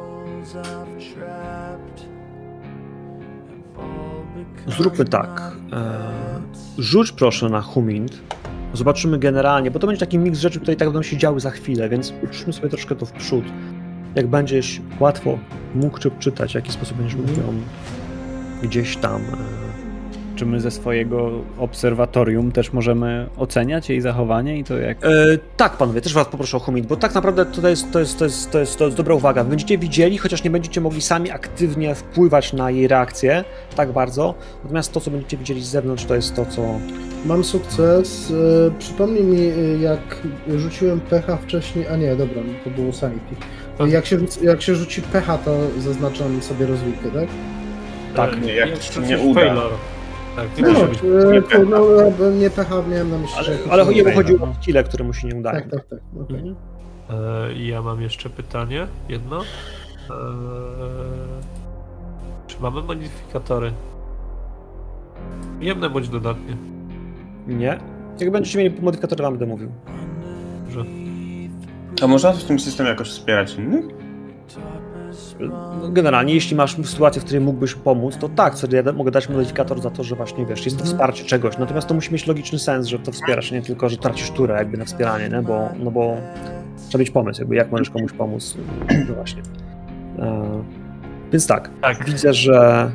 Zróbmy tak. Rzuć proszę na Humint. Zobaczymy generalnie, bo to będzie taki miks rzeczy, które i tak będą się działy za chwilę, więc utrzymmy sobie troszkę to w przód. Jak będziesz łatwo mógł czytać, w jaki sposób będziesz mógł ją gdzieś tam Czy my ze swojego obserwatorium też możemy oceniać jej zachowanie i to jak... Tak, panowie, też was poproszę o humid, bo tak naprawdę to jest dobra uwaga. Będziecie widzieli, chociaż nie będziecie mogli sami aktywnie wpływać na jej reakcję tak bardzo, natomiast to, co będziecie widzieli z zewnątrz, to jest to, co... Mam sukces. Przypomnij mi, jak rzuciłem pecha wcześniej... A nie, dobra, to było sanity. Jak się rzuci pecha, to zaznaczam sobie rozwójkę, tak? Tak. Nie, jak Jest ci nie przecież uda. failure. Tak, nie No, może być. nie pecha, miałem na myśli, że... Ale jemu chodziło o skille, które mu się nie udają. Tak. Okay. Mhm. Ja mam jeszcze pytanie, jedno. Czy mamy modyfikatory? Jemne bądź dodatnie. Nie. Jak będziecie mieli modyfikatory, wam będę mówił. Dobrze. A można w tym systemie jakoś wspierać innych? Generalnie, jeśli masz sytuację, w której mógłbyś pomóc, to tak, wtedy ja mogę dać modyfikator za to, że właśnie, wiesz, jest to wsparcie czegoś. Natomiast to musi mieć logiczny sens, że to wspierasz, nie tylko, że tracisz turę jakby na wspieranie, nie? Bo trzeba mieć pomysł, jakby jak możesz komuś pomóc. No właśnie. Więc tak, widzę, że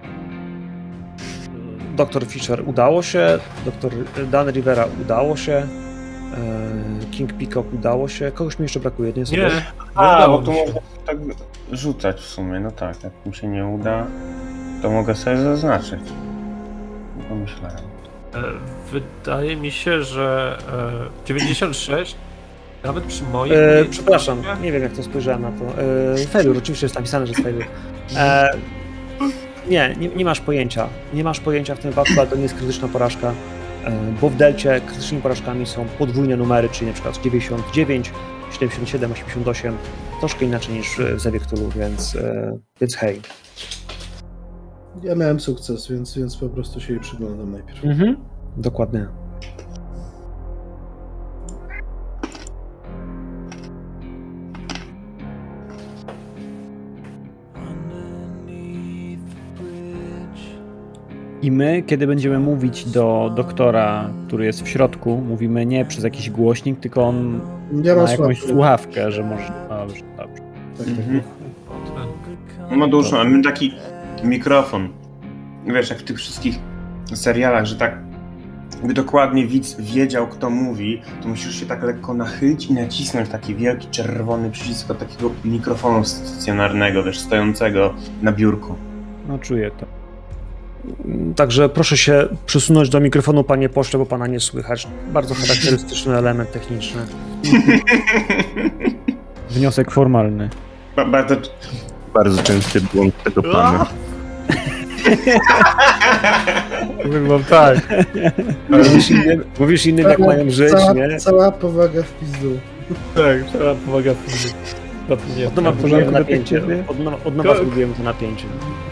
Dr. Fisher udało się, Dr. Dan Rivera udało się, King Peacock udało się. Kogoś mi jeszcze brakuje, nie? Nie. Bo tu można tak rzucać w sumie, no tak, jak mi się nie uda, to mogę sobie zaznaczyć. Pomyślałem. Wydaje mi się, że 96 nawet przy moim... Przepraszam, nie wiem jak to spojrzałem na to. Failure, oczywiście jest napisane, że jest failure. Nie masz pojęcia. Nie masz pojęcia w tym wypadku, ale to nie jest krytyczna porażka, bo w delcie krytycznymi porażkami są podwójne numery, czyli na przykład 99, 77, 88, troszkę inaczej niż w Zewie Cthulhu, więc hej. Ja miałem sukces, więc po prostu się jej przyglądam najpierw. Mhm. Dokładnie. I my, kiedy będziemy mówić do doktora, który jest w środku, mówimy nie przez jakiś głośnik, tylko on Ja mam ma jakąś słuchawkę. słuchawkę, że może... Dobrze. Tak. No ma dużo, ale my taki mikrofon. Wiesz, jak w tych wszystkich serialach, że tak by dokładnie widz wiedział, kto mówi, to musisz się tak lekko nachylić i nacisnąć taki wielki czerwony przycisk do takiego mikrofonu stacjonarnego, wiesz, stojącego na biurku. No czuję to. Także proszę się przesunąć do mikrofonu, panie pośle, bo pana nie słychać. Bardzo charakterystyczny element techniczny. Wniosek formalny. Bardzo częsty błąd tego pana. Wyglądam tak. Mówisz innym, jak mają żyć, nie? Cała powaga w pizdu. Tak, trzeba pomaga w Od nowa budujemy napięcie. Od nowa budujemy to napięcie.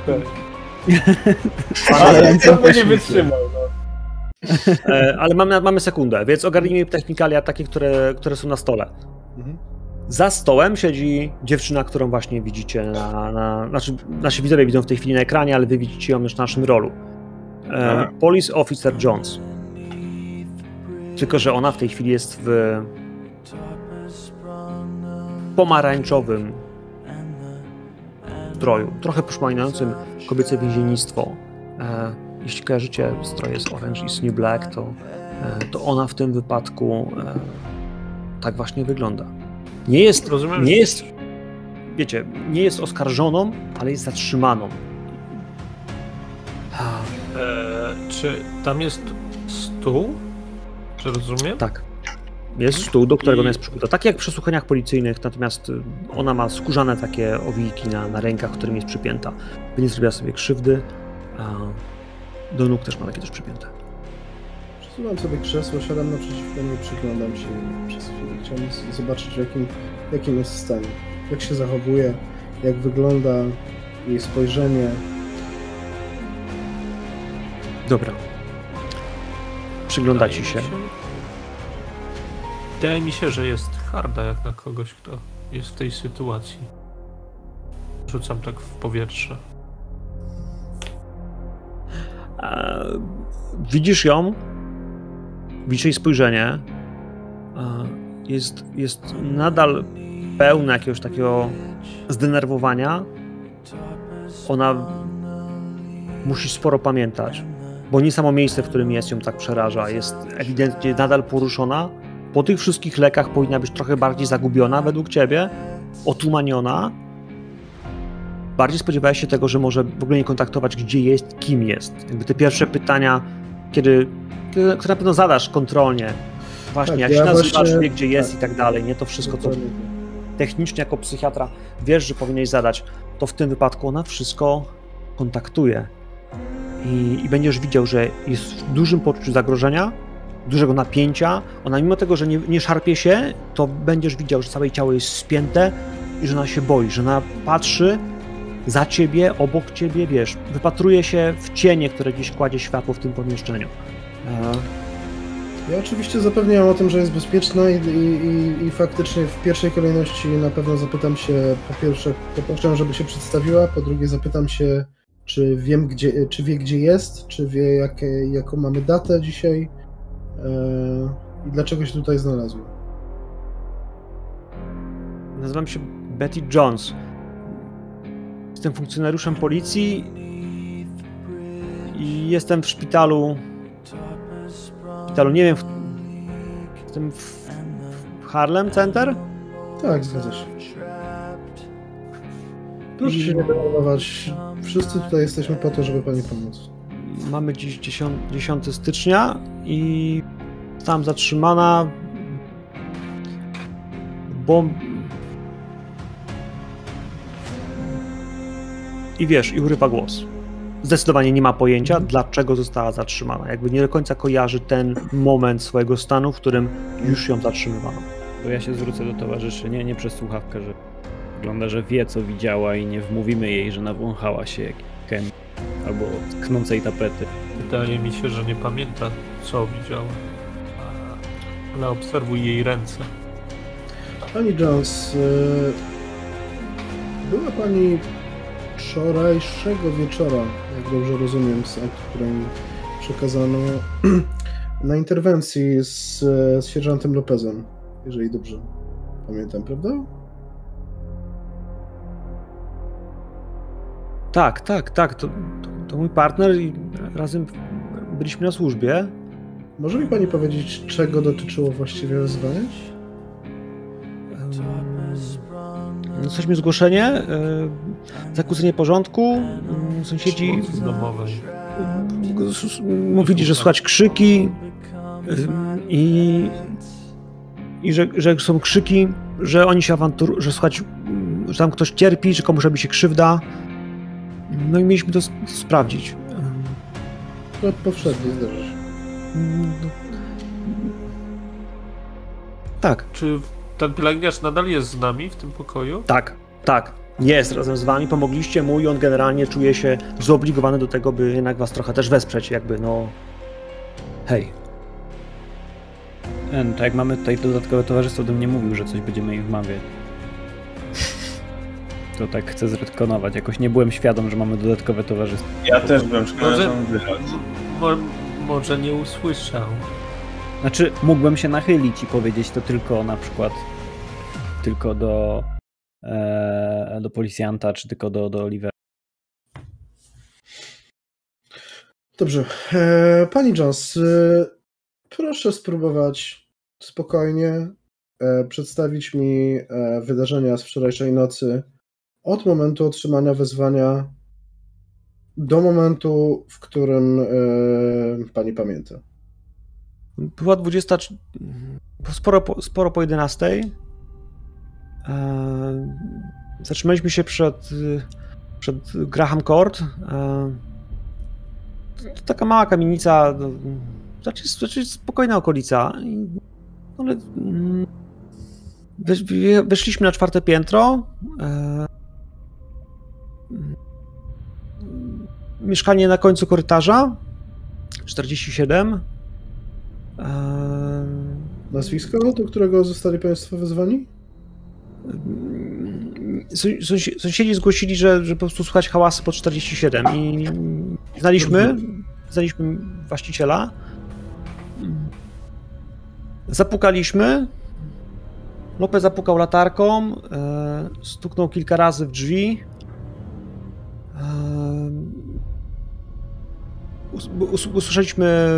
Ale to by nie wytrzymał, no. Ale mamy sekundę, więc ogarnijmy technikalia takie, które są na stole. Mhm. Za stołem siedzi dziewczyna, którą właśnie widzicie znaczy nasi widzowie widzą w tej chwili na ekranie, ale wy widzicie ją już na naszym rolu. Police Officer Jones. Tylko że ona w tej chwili jest w pomarańczowym stroju, trochę przypominającym kobiece więziennictwo. Jeśli kojarzycie stroje z Orange is New Black, to ona w tym wypadku tak właśnie wygląda. Nie jest oskarżoną, ale jest zatrzymaną. Czy tam jest stół? Czy rozumiem? Tak. Jest stół, do którego ona jest przykuta. Tak jak w przesłuchaniach policyjnych, natomiast ona ma skórzane takie owijki na rękach, którym jest przypięta. By nie zrobiła sobie krzywdy. Do nóg też ma takie też przypięte. Przesuwam sobie krzesło, siadam naprzeciwko niej, przyglądam się przez chwilę. Chciałem zobaczyć, w jakim jest stanie. Jak się zachowuje, jak wygląda jej spojrzenie. Dobra. Przyglądacie się. Wydaje mi się, że jest harda jak na kogoś, kto jest w tej sytuacji. Rzucam tak w powietrze. Widzisz ją, widzisz jej spojrzenie, jest nadal pełne jakiegoś takiego zdenerwowania. Ona musi sporo pamiętać. bo nie samo miejsce, w którym jest, ją tak przeraża. Jest ewidentnie nadal poruszona. Po tych wszystkich lekach powinna być trochę bardziej zagubiona według ciebie, otumaniona. Bardziej spodziewałeś się tego, że może w ogóle nie kontaktować, gdzie jest, kim jest. Jakby te pierwsze pytania, które na pewno zadasz kontrolnie. Właśnie, Tak, jak ja się nazywasz, właśnie- wie, gdzie jest tak. i tak dalej. Nie to wszystko, co Dokładnie. technicznie jako psychiatra wiesz, że powinieneś zadać, to w tym wypadku ona wszystko kontaktuje. I będziesz widział, że jest w dużym poczuciu zagrożenia, dużego napięcia. Ona mimo tego, że nie szarpie się, to będziesz widział, że całe jej ciało jest spięte i że ona się boi, że ona patrzy za ciebie, obok ciebie, wiesz, wypatruje się w cienie, które gdzieś kładzie światło w tym pomieszczeniu. Ja oczywiście zapewniam o tym, że jest bezpieczna i faktycznie w pierwszej kolejności na pewno zapytam się, po pierwsze poproszę, żeby się przedstawiła, po drugie zapytam się, czy wie gdzie jest, czy wie jaką mamy datę dzisiaj i dlaczego się tutaj znalazła. Nazywam się Betty Jones. Jestem funkcjonariuszem policji i jestem w szpitalu, nie wiem, jestem w Harlem Center? Tak, zgadza się. Proszę się nie denerwować. Wszyscy tutaj jesteśmy po to, żeby pani pomóc. Mamy dziś 10 stycznia i zostałam zatrzymana, bo... I wiesz, i urywa głos. Zdecydowanie nie ma pojęcia, dlaczego została zatrzymana. Jakby nie do końca kojarzy ten moment swojego stanu, w którym już ją zatrzymywano. To ja się zwrócę do towarzyszy, nie przez słuchawkę, że wygląda, że wie, co widziała i nie wmówimy jej, że nawąchała się jak chemii albo tknącej tapety. Wydaje mi się, że nie pamięta, co widziała, ale obserwuj jej ręce. Pani Jones, była pani wczorajszego wieczora, jak dobrze rozumiem z akt, które mi przekazano, na interwencji z sierżantem Lopezem, jeżeli dobrze pamiętam, prawda? Tak, to mój partner i razem byliśmy na służbie. Może mi pani powiedzieć, czego dotyczyło właściwie wezwanie? Dostaliśmy zgłoszenie, zakłócenie porządku, sąsiedzi Przemocy domowej. mówili, że słychać krzyki i że są krzyki, że oni się awanturują, że słychać, że tam ktoś cierpi, że komuś robi się krzywda. No i mieliśmy to sprawdzić. No, powszednie, zdarza się. Tak. Czy ten pielęgniarz nadal jest z nami w tym pokoju? Tak. Jest razem z wami, pomogliście mu i on generalnie czuje się zobligowany do tego, by jednak was trochę też wesprzeć, jakby no... Hej. Tak jak mamy tutaj dodatkowe towarzystwo, to mnie mówił, że coś będziemy im wmawiać. To tak chcę zretkonować. Jakoś nie byłem świadom, że mamy dodatkowe towarzystwo. Ja też byłem szkoda, Może- że on wychodzi. Może nie usłyszał. Znaczy, mógłbym się nachylić i powiedzieć to tylko na przykład tylko do policjanta, czy tylko do Olivera. Dobrze. Pani Jones, proszę spróbować spokojnie przedstawić mi wydarzenia z wczorajszej nocy od momentu otrzymania wezwania do momentu, w którym pani pamięta. Była 20, sporo po 11. Zatrzymaliśmy się przed Graham Court. To taka mała kamienica, znaczy spokojna okolica. Ale weszliśmy na 4. piętro. Mieszkanie na końcu korytarza. 47. Nazwisko, do którego zostali państwo wezwani? Sąsiedzi zgłosili, że po prostu słychać hałasy po 47 i znaliśmy właściciela. Zapukaliśmy. Lopez zapukał latarką, stuknął kilka razy w drzwi. usłyszeliśmy...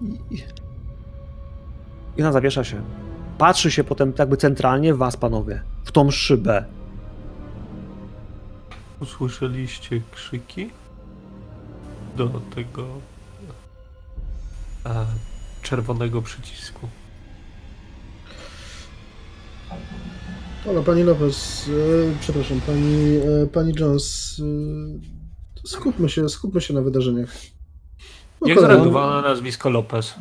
I ona zawiesza się. Patrzy się potem jakby centralnie w was, panowie. W tą szybę. Usłyszeliście krzyki? Do tego... czerwonego przycisku. Ale pani Lopez, przepraszam, pani Jones, skupmy się na wydarzeniach. Jak zareagowano na nazwisko Lopez?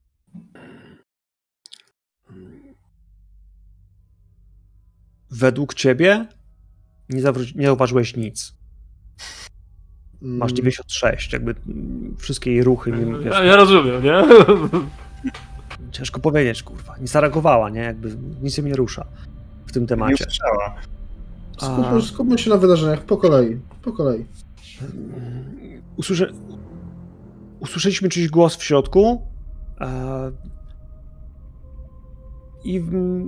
Według ciebie nie zauważyłeś nic. Masz 96, jakby wszystkie jej ruchy. Wiesz, Ja rozumiem, nie? ciężko powiedzieć, kurwa. Nie zareagowała, nie? Jakby nic się nie rusza w tym temacie. Nie usłyszała. Skupmy się na wydarzeniach po kolei. Usłyszeliśmy czyjś głos w środku i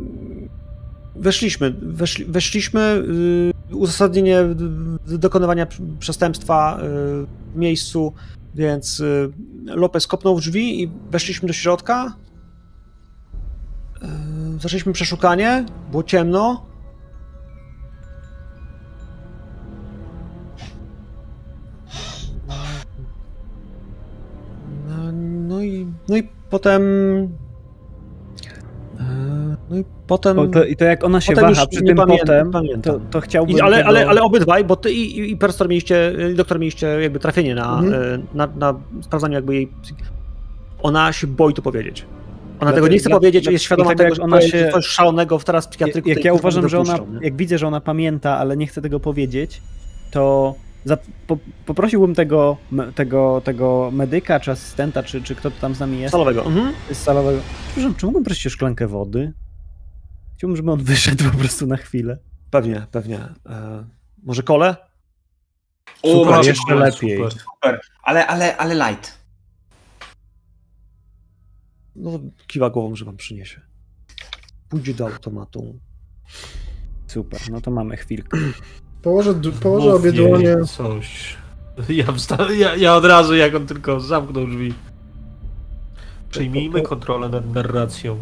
weszliśmy uzasadnienie dokonywania przestępstwa w miejscu, więc Lopez kopnął w drzwi i weszliśmy do środka. Zaczęliśmy przeszukanie, było ciemno. No i potem... I to jak ona się waha przy tym potem, to chciałbym... Ale obydwaj, bo ty i profesor mieliście, doktor mieliście jakby trafienie na sprawdzaniu jakby jej... Ona się boi to powiedzieć. Ona tego nie chce powiedzieć, jest świadoma tego, że ona się coś szalonego teraz psychiatryku... Jak ja uważam, że ona, jak widzę, że ona pamięta, ale nie chce tego powiedzieć, to poprosiłbym tego medyka, czy asystenta, czy kto to tam z nami jest. Salowego. Salowego. Przepraszam, czy mógłbym prosić o szklankę wody? Chciałbym, żeby on wyszedł po prostu na chwilę. Pewnie. Może kole? Super, jeszcze lepiej. Super. Ale light. No kiwa głową, że wam przyniesie. Pójdzie do automatu. Super, no to mamy chwilkę. Położę obie dłonie. Coś. Ja od razu, jak on tylko zamknął drzwi. Przyjmijmy kontrolę nad narracją.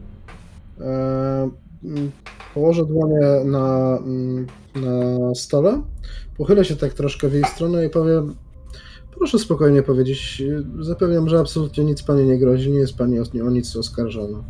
Położę dłonie na stole, pochylę się tak troszkę w jej stronę i powiem: proszę spokojnie powiedzieć, zapewniam, że absolutnie nic pani nie grozi, nie jest pani o nic oskarżona.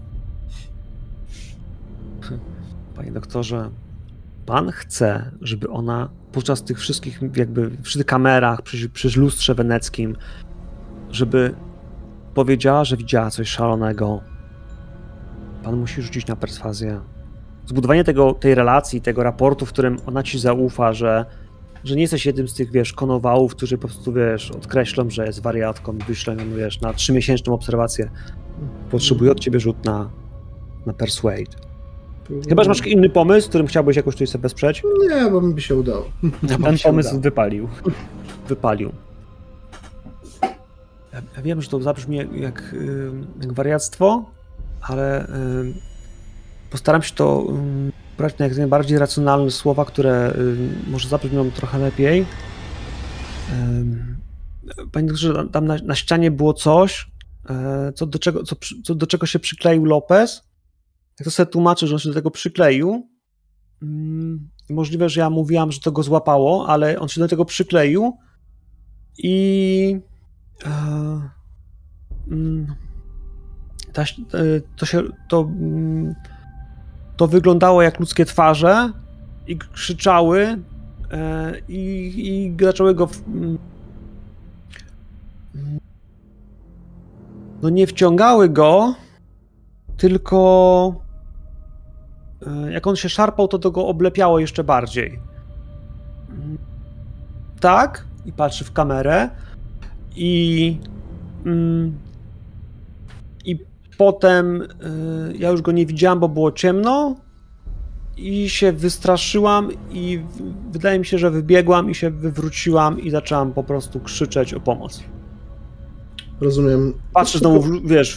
Panie doktorze, pan chce, żeby ona podczas tych wszystkich jakby przy tych kamerach, przy lustrze weneckim, żeby powiedziała, że widziała coś szalonego. Pan musi rzucić na perswazję. Zbudowanie tej relacji, tego raportu, w którym ona ci zaufa, że nie jesteś jednym z tych, wiesz, konowałów, którzy po prostu, wiesz, odkreślą, że jest wariatką i wyślą ją, wiesz, na 3-miesięczną obserwację. Potrzebuję od ciebie rzut na persuade. Chyba, że masz inny pomysł, którym chciałbyś jakoś tutaj sobie wesprzeć? Nie, bo mi by się udało. Ten pomysł wypalił. Ja wiem, że to zabrzmi jak wariactwo, ale postaram się to brać na jak najbardziej racjonalne słowa, które może zabrzmią trochę lepiej. Panie doktorze, tam na ścianie było coś, co do czego się przykleił Lopez. Jak to sobie tłumaczę, że on się do tego przykleił. Możliwe, że ja mówiłam, że to go złapało, ale on się do tego przykleił i to wyglądało jak ludzkie twarze i krzyczały i zaczęły go no nie wciągały go, tylko jak on się szarpał, to go oblepiało jeszcze bardziej. Tak? I patrzy w kamerę i potem ja już go nie widziałam, bo było ciemno i się wystraszyłam i wydaje mi się, że wybiegłam i się wywróciłam i zaczęłam po prostu krzyczeć o pomoc. Rozumiem. Patrzę znowu, wiesz...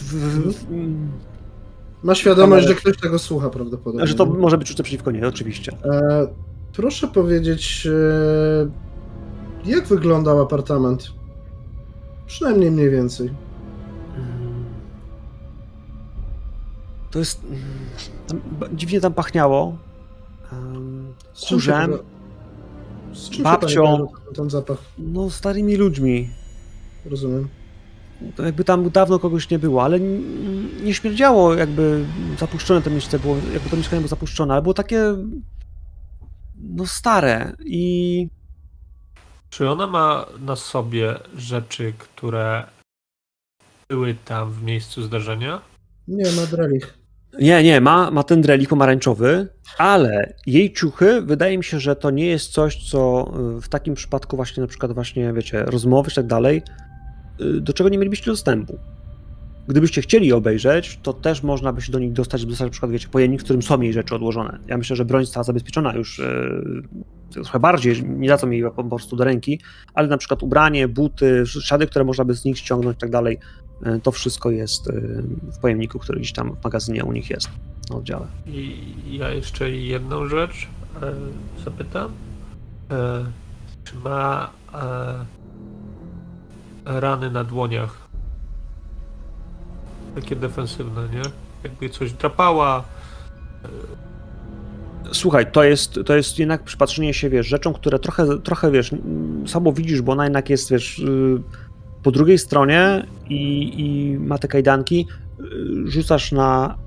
Ma świadomość, że ktoś tego słucha prawdopodobnie. Że to może być uczte przeciwko niej, oczywiście. Proszę powiedzieć, jak wyglądał apartament? Przynajmniej mniej więcej. To jest... dziwnie tam pachniało. Kurzem, Z czym babcią. się pani kojarzy ten zapach? no starymi ludźmi. Rozumiem. To jakby tam dawno kogoś nie było, ale nie śmierdziało, jakby zapuszczone to miejsce było, jakby to mieszkanie było zapuszczone, ale było takie no stare i Czy ona ma na sobie rzeczy, które były tam w miejscu zdarzenia? Nie, ma drelich. nie, ma ten drelik pomarańczowy, ale jej ciuchy, wydaje mi się, że to nie jest coś, co w takim przypadku właśnie na przykład właśnie, wiecie, rozmowy czy tak dalej, do czego nie mielibyście dostępu. Gdybyście chcieli je obejrzeć, to też można by się do nich dostać na przykład, wiecie, pojemnik, w którym są jej rzeczy odłożone. Ja myślę, że broń została zabezpieczona już trochę bardziej, nie dadzą jej po prostu do ręki, ale na przykład ubranie, buty, ślady, które można by z nich ściągnąć i tak dalej, to wszystko jest w pojemniku, który gdzieś tam w magazynie u nich jest na oddziale. I ja jeszcze jedną rzecz zapytam. Czy ma rany na dłoniach? Takie defensywne, nie? Jakby coś drapała. Słuchaj, to jest jednak przypatrzenie się, wiesz, rzeczą, które trochę wiesz, słabo widzisz, bo ona jednak jest, wiesz, po drugiej stronie i ma te kajdanki, rzucasz na...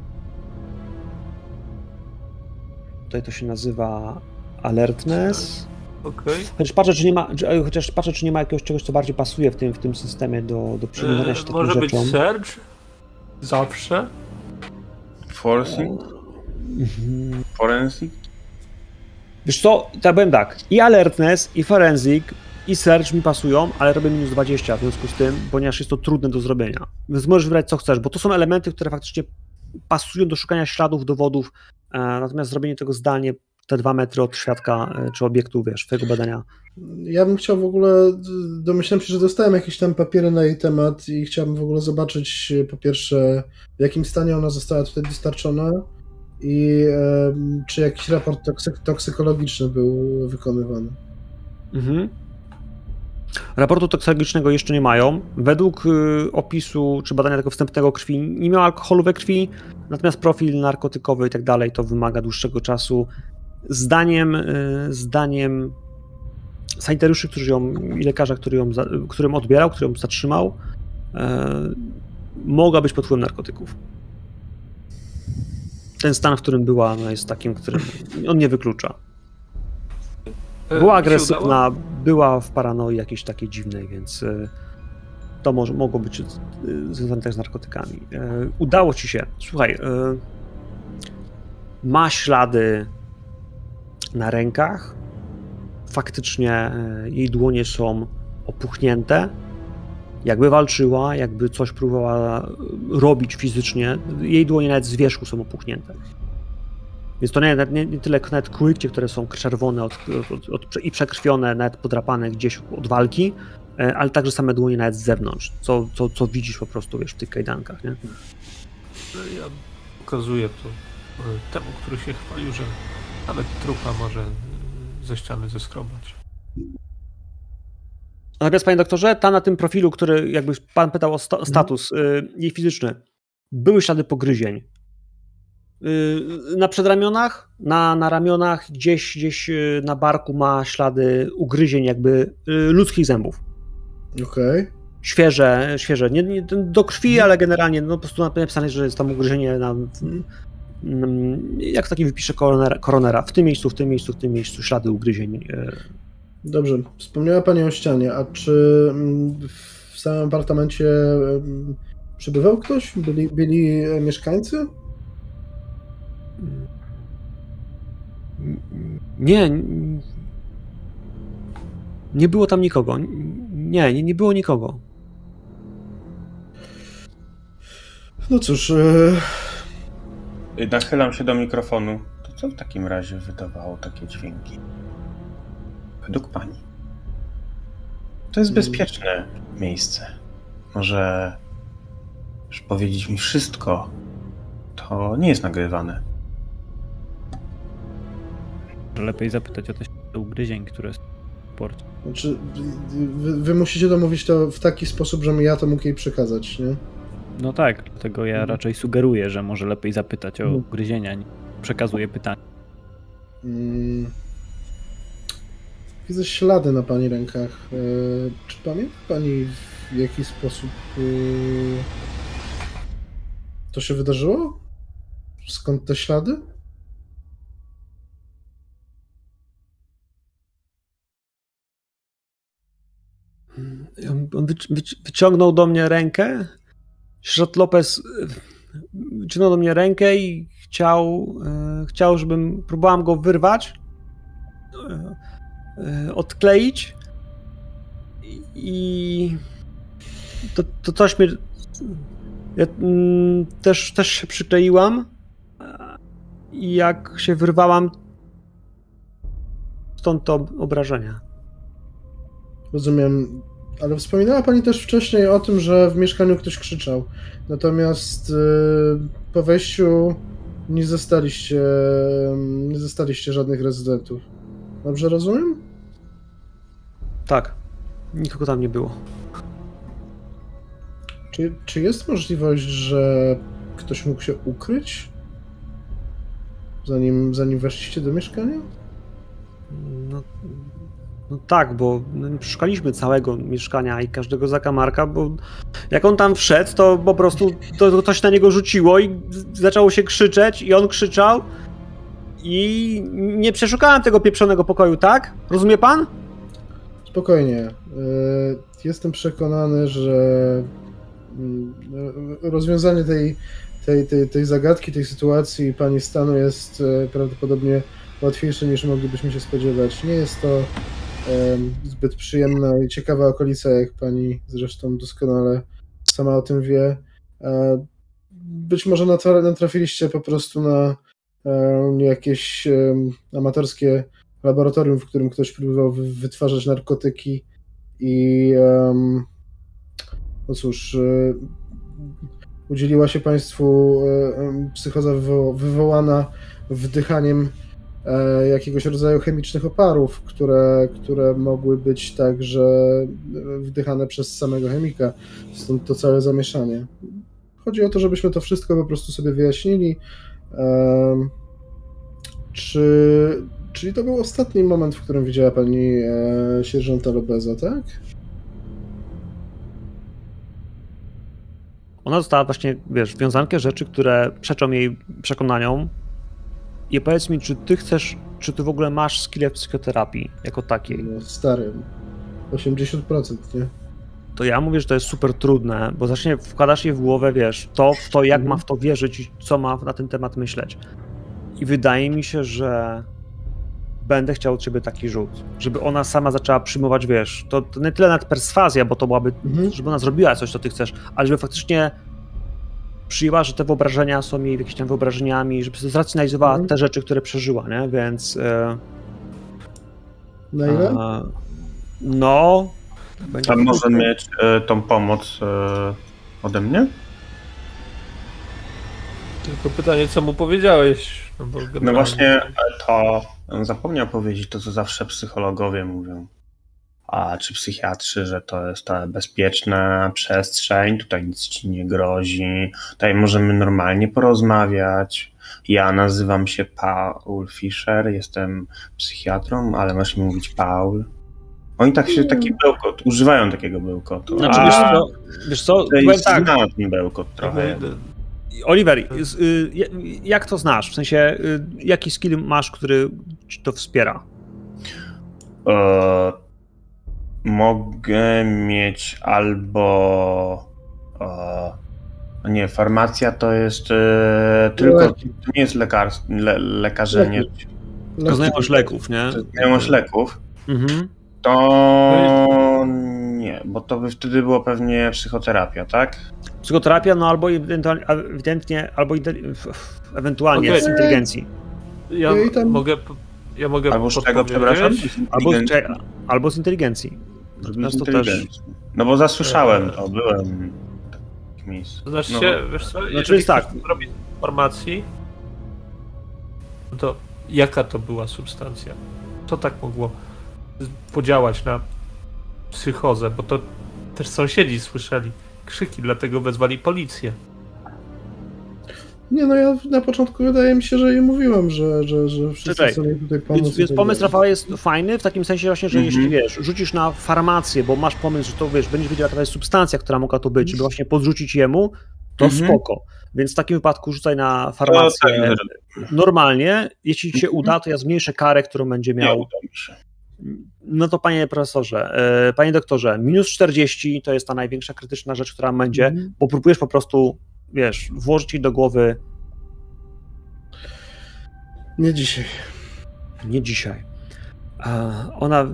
Tutaj to się nazywa alertness. Okej. Chociaż patrzę, czy nie ma jakiegoś czegoś, co bardziej pasuje w tym systemie do przyglądania się takim Może być rzeczom. Surge? Zawsze? Forcing? Forensic? Wiesz co, tak powiem tak, i alertness, i forensic, i search mi pasują, ale robię minus 20 w związku z tym, ponieważ jest to trudne do zrobienia. Więc możesz wybrać co chcesz, bo to są elementy, które faktycznie pasują do szukania śladów, dowodów, natomiast zrobienie tego zdalnie, te 2 metry od świadka czy obiektu, wiesz, twojego badania. Ja bym chciał w ogóle, domyślam się, że dostałem jakieś tam papiery na jej temat i chciałbym w ogóle zobaczyć po pierwsze, w jakim stanie ona została tutaj dostarczona i czy jakiś raport toksykologiczny był wykonywany. Mhm. Raportu toksologicznego jeszcze nie mają. Według opisu czy badania tego wstępnego krwi nie miała alkoholu we krwi, natomiast profil narkotykowy i tak dalej to wymaga dłuższego czasu. Zdaniem sanitariuszy, i lekarza, którym odbierał, który ją zatrzymał, mogła być pod wpływem narkotyków. Ten stan, w którym była, no jest takim, którym on nie wyklucza. Była agresywna, była w paranoi jakiejś takiej dziwnej, więc to mogło być związane też z narkotykami. Udało ci się. Słuchaj, ma ślady na rękach. Faktycznie jej dłonie są opuchnięte. Jakby walczyła, jakby coś próbowała robić fizycznie. Jej dłonie nawet z wierzchu są opuchnięte. Więc to nie tyle nawet kłykcie, które są czerwone i przekrwione, nawet podrapane gdzieś od walki, ale także same dłonie nawet z zewnątrz, co widzisz po prostu, wiesz, w tych kajdankach, nie? Ja pokazuję to temu, który się chwalił, że nawet trupa może ze ściany zeskrobać. Natomiast, panie doktorze, ta na tym profilu, który jakby pan pytał o status jej fizyczny, były ślady pogryzień. Na przedramionach, na ramionach, gdzieś na barku ma ślady ugryzień jakby ludzkich zębów. Okej. Świeże. Nie do krwi, ale generalnie no, po prostu napisane, że jest tam ugryzienie jak taki wypisze koronera. W tym miejscu ślady ugryzień. Dobrze. Wspomniała pani o ścianie, a czy w samym apartamencie przebywał ktoś? Byli mieszkańcy? Nie było tam nikogo. Nie było nikogo. No cóż... Nachylam się do mikrofonu. To co w takim razie wydawało takie dźwięki? Według pani. To jest bezpieczne miejsce. Może już powiedzieć mi wszystko. To nie jest nagrywane. Lepiej zapytać o te ugryzień, które porcie. Znaczy, wy musicie domówić to w taki sposób, żebym ja to mógł jej przekazać, nie? No tak, dlatego ja raczej sugeruję, że może lepiej zapytać o gryzienia, nie przekazuję pytanie. Widzę ślady na pani rękach. Czy pamięta pani, w jaki sposób to się wydarzyło? Skąd te ślady? On wyciągnął do mnie rękę. Sierżant Lopez wyciągnął do mnie rękę i chciał, żebym próbowałem go wyrwać, odkleić i to coś mnie... Ja też się przykleiłam i jak się wyrwałam, stąd to obrażenia. Rozumiem, ale wspominała pani też wcześniej o tym, że w mieszkaniu ktoś krzyczał. Natomiast po wejściu nie zastaliście żadnych rezydentów. Dobrze rozumiem? Tak, nikogo tam nie było. Czy jest możliwość, że ktoś mógł się ukryć, zanim weszliście do mieszkania? No tak, bo przeszukaliśmy całego mieszkania i każdego zakamarka, bo jak on tam wszedł, to po prostu to coś na niego rzuciło i zaczęło się krzyczeć i on krzyczał i nie przeszukałem tego pieprzonego pokoju, tak? Rozumie pan? Spokojnie. Jestem przekonany, że rozwiązanie tej zagadki, tej sytuacji pani stanu jest prawdopodobnie łatwiejsze niż moglibyśmy się spodziewać. Nie jest to zbyt przyjemna i ciekawa okolica, jak pani zresztą doskonale sama o tym wie. Być może natrafiliście po prostu na jakieś amatorskie laboratorium, w którym ktoś próbował wytwarzać narkotyki i no cóż, udzieliła się państwu psychoza wywołana wdychaniem jakiegoś rodzaju chemicznych oparów, które mogły być także wdychane przez samego chemika. Stąd to całe zamieszanie. Chodzi o to, żebyśmy to wszystko po prostu sobie wyjaśnili. Czyli to był ostatni moment, w którym widziała pani sierżanta Lopeza, tak? Ona dostała właśnie, wiesz, wiązankę rzeczy, które przeczą jej przekonaniom. I powiedz mi, czy ty w ogóle masz skille w psychoterapii jako takiej? No, stary, 80%, nie? To ja mówię, że to jest super trudne, bo zacznie wkładasz jej w głowę, wiesz, w to jak ma w to wierzyć i co ma na ten temat myśleć. I wydaje mi się, że będę chciał od ciebie taki rzut, żeby ona sama zaczęła przyjmować, wiesz, to nie tyle nad perswazja, bo to byłaby, żeby ona zrobiła coś, co ty chcesz, ale żeby faktycznie przyjęła, że te wyobrażenia są jej jakimiś tam wyobrażeniami, żeby zracjonalizowała te rzeczy, które przeżyła, nie? Więc... Na ile? No... A może mieć tą pomoc ode mnie? Tylko pytanie, co mu powiedziałeś? No właśnie to zapomniał powiedzieć to, co zawsze psychologowie mówią. Czy psychiatrzy, że to jest ta bezpieczna przestrzeń, tutaj nic ci nie grozi, tutaj możemy normalnie porozmawiać. Ja nazywam się Paul Fischer, jestem psychiatrą, ale masz mi mówić Paul. Oni tak się, taki bełkot, używają takiego bełkotu. Znaczy, wiesz co, tak, ten bełkot trochę. Oliver, jak to znasz? W sensie, jaki skill masz, który ci to wspiera? Mogę mieć albo... nie, farmacja to jest tylko... To nie jest lekarzenie. To znajomość leków, nie? Znajomość leków. Mhm. To nie, bo to by wtedy było pewnie psychoterapia, tak? Psychoterapia, no albo ewidentnie, ewentualnie z inteligencji. Ja mogę albo z czego, przepraszam? Albo z inteligencji. No bo zasłyszałem to, byłem w takim miejscu. Znaczy, wiesz co, jeżeli jest tak. Robić informacji, to jaka to była substancja? Co tak mogło podziałać na psychozę, bo to też sąsiedzi słyszeli krzyki, dlatego wezwali policję. Nie, no ja na początku wydaje mi się, że jej mówiłem, że wszyscy chcą jej tutaj pomóc. Więc pomysł Rafała jest fajny, w takim sensie właśnie, że jeśli wiesz, rzucisz na farmację, bo masz pomysł, że to wiesz, będziesz wiedział, jaka to jest substancja, która mogła to być, żeby właśnie podrzucić jemu, to spoko. Więc w takim wypadku rzucaj na farmację normalnie. Jeśli ci się uda, to ja zmniejszę karę, którą będzie miał. Nie uda mi się. No to panie profesorze, panie doktorze, minus 40 to jest ta największa krytyczna rzecz, która będzie, bo próbujesz po prostu, wiesz, włożyć jej do głowy. Nie dzisiaj. Nie dzisiaj. Ona...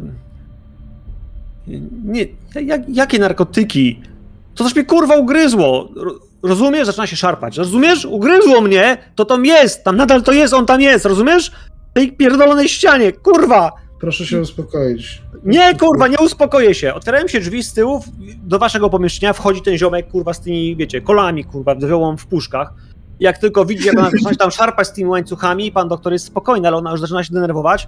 Nie, jakie narkotyki? To coś mnie kurwa ugryzło. Rozumiesz? Zaczyna się szarpać. Rozumiesz? Ugryzło mnie, to tam jest, tam nadal to jest, on tam jest, rozumiesz? W tej pierdolonej ścianie, kurwa! Proszę się uspokoić. Nie, kurwa, nie uspokoję się. Otwierają się drzwi z tyłu, do waszego pomieszczenia wchodzi ten ziomek, kurwa, z tymi, wiecie, kolami, kurwa, drzewołą w puszkach. Jak tylko widzi, jak ona zaczyna się tam szarpać z tymi łańcuchami, pan doktor jest spokojny, ale ona już zaczyna się denerwować.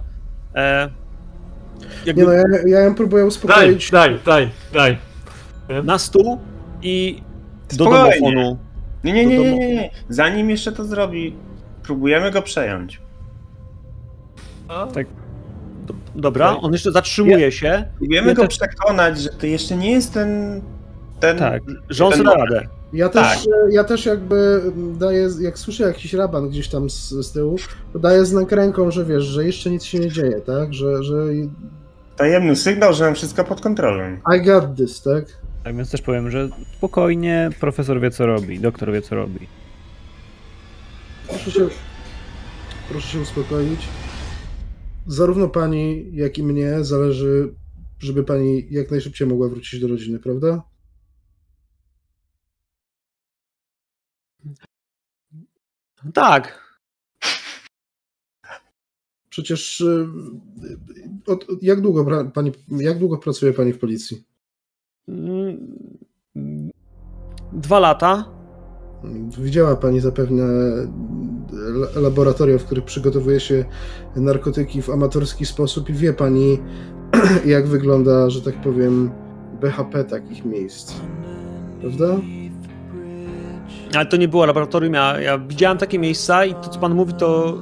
Nie no, ja ją próbuję uspokoić. Daj. Na stół i do Spokojnie. domofonu. Nie. Zanim jeszcze to zrobi, próbujemy go przejąć. Tak. Dobra, on jeszcze zatrzymuje się. Próbujemy go przekonać, że to jeszcze nie jest ten Tak, że on sobie da radę. Ja też jakby daję, jak słyszę jakiś raban gdzieś tam z tyłu, to daję znak ręką, że wiesz, że jeszcze nic się nie dzieje, tak? Że tajemny sygnał, że mam wszystko pod kontrolą. I got this, tak? Tak więc też powiem, że spokojnie, profesor wie co robi, doktor wie co robi. Proszę się uspokoić. Zarówno pani, jak i mnie zależy, żeby pani jak najszybciej mogła wrócić do rodziny, prawda? Tak. Przecież jak długo pracuje pani w policji? 2 lata. Widziała pani zapewne laboratoria, w których przygotowuje się narkotyki w amatorski sposób i wie pani, jak wygląda, że tak powiem, BHP takich miejsc. Prawda? Ale to nie było laboratorium, ja widziałem takie miejsca i to, co pan mówi, to...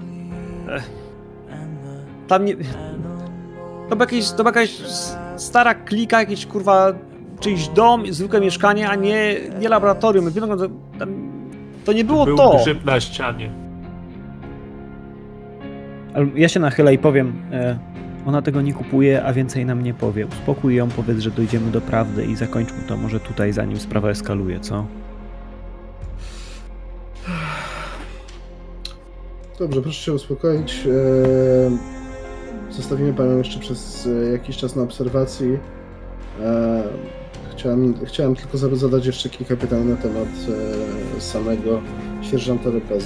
Tam nie... To była jakaś stara klika, jakiś kurwa czyjś dom, zwykłe mieszkanie, a nie laboratorium. To nie było Był to. grzyb na ścianie. Ale ja się nachylę i powiem, ona tego nie kupuje, a więcej nam nie powie. Uspokój ją, powiedz, że dojdziemy do prawdy i zakończmy to może tutaj, zanim sprawa eskaluje, co? Dobrze, proszę się uspokoić. Zostawimy panią jeszcze przez jakiś czas na obserwacji. Chciałem tylko zadać jeszcze kilka pytań na temat samego sierżanta Lopeza.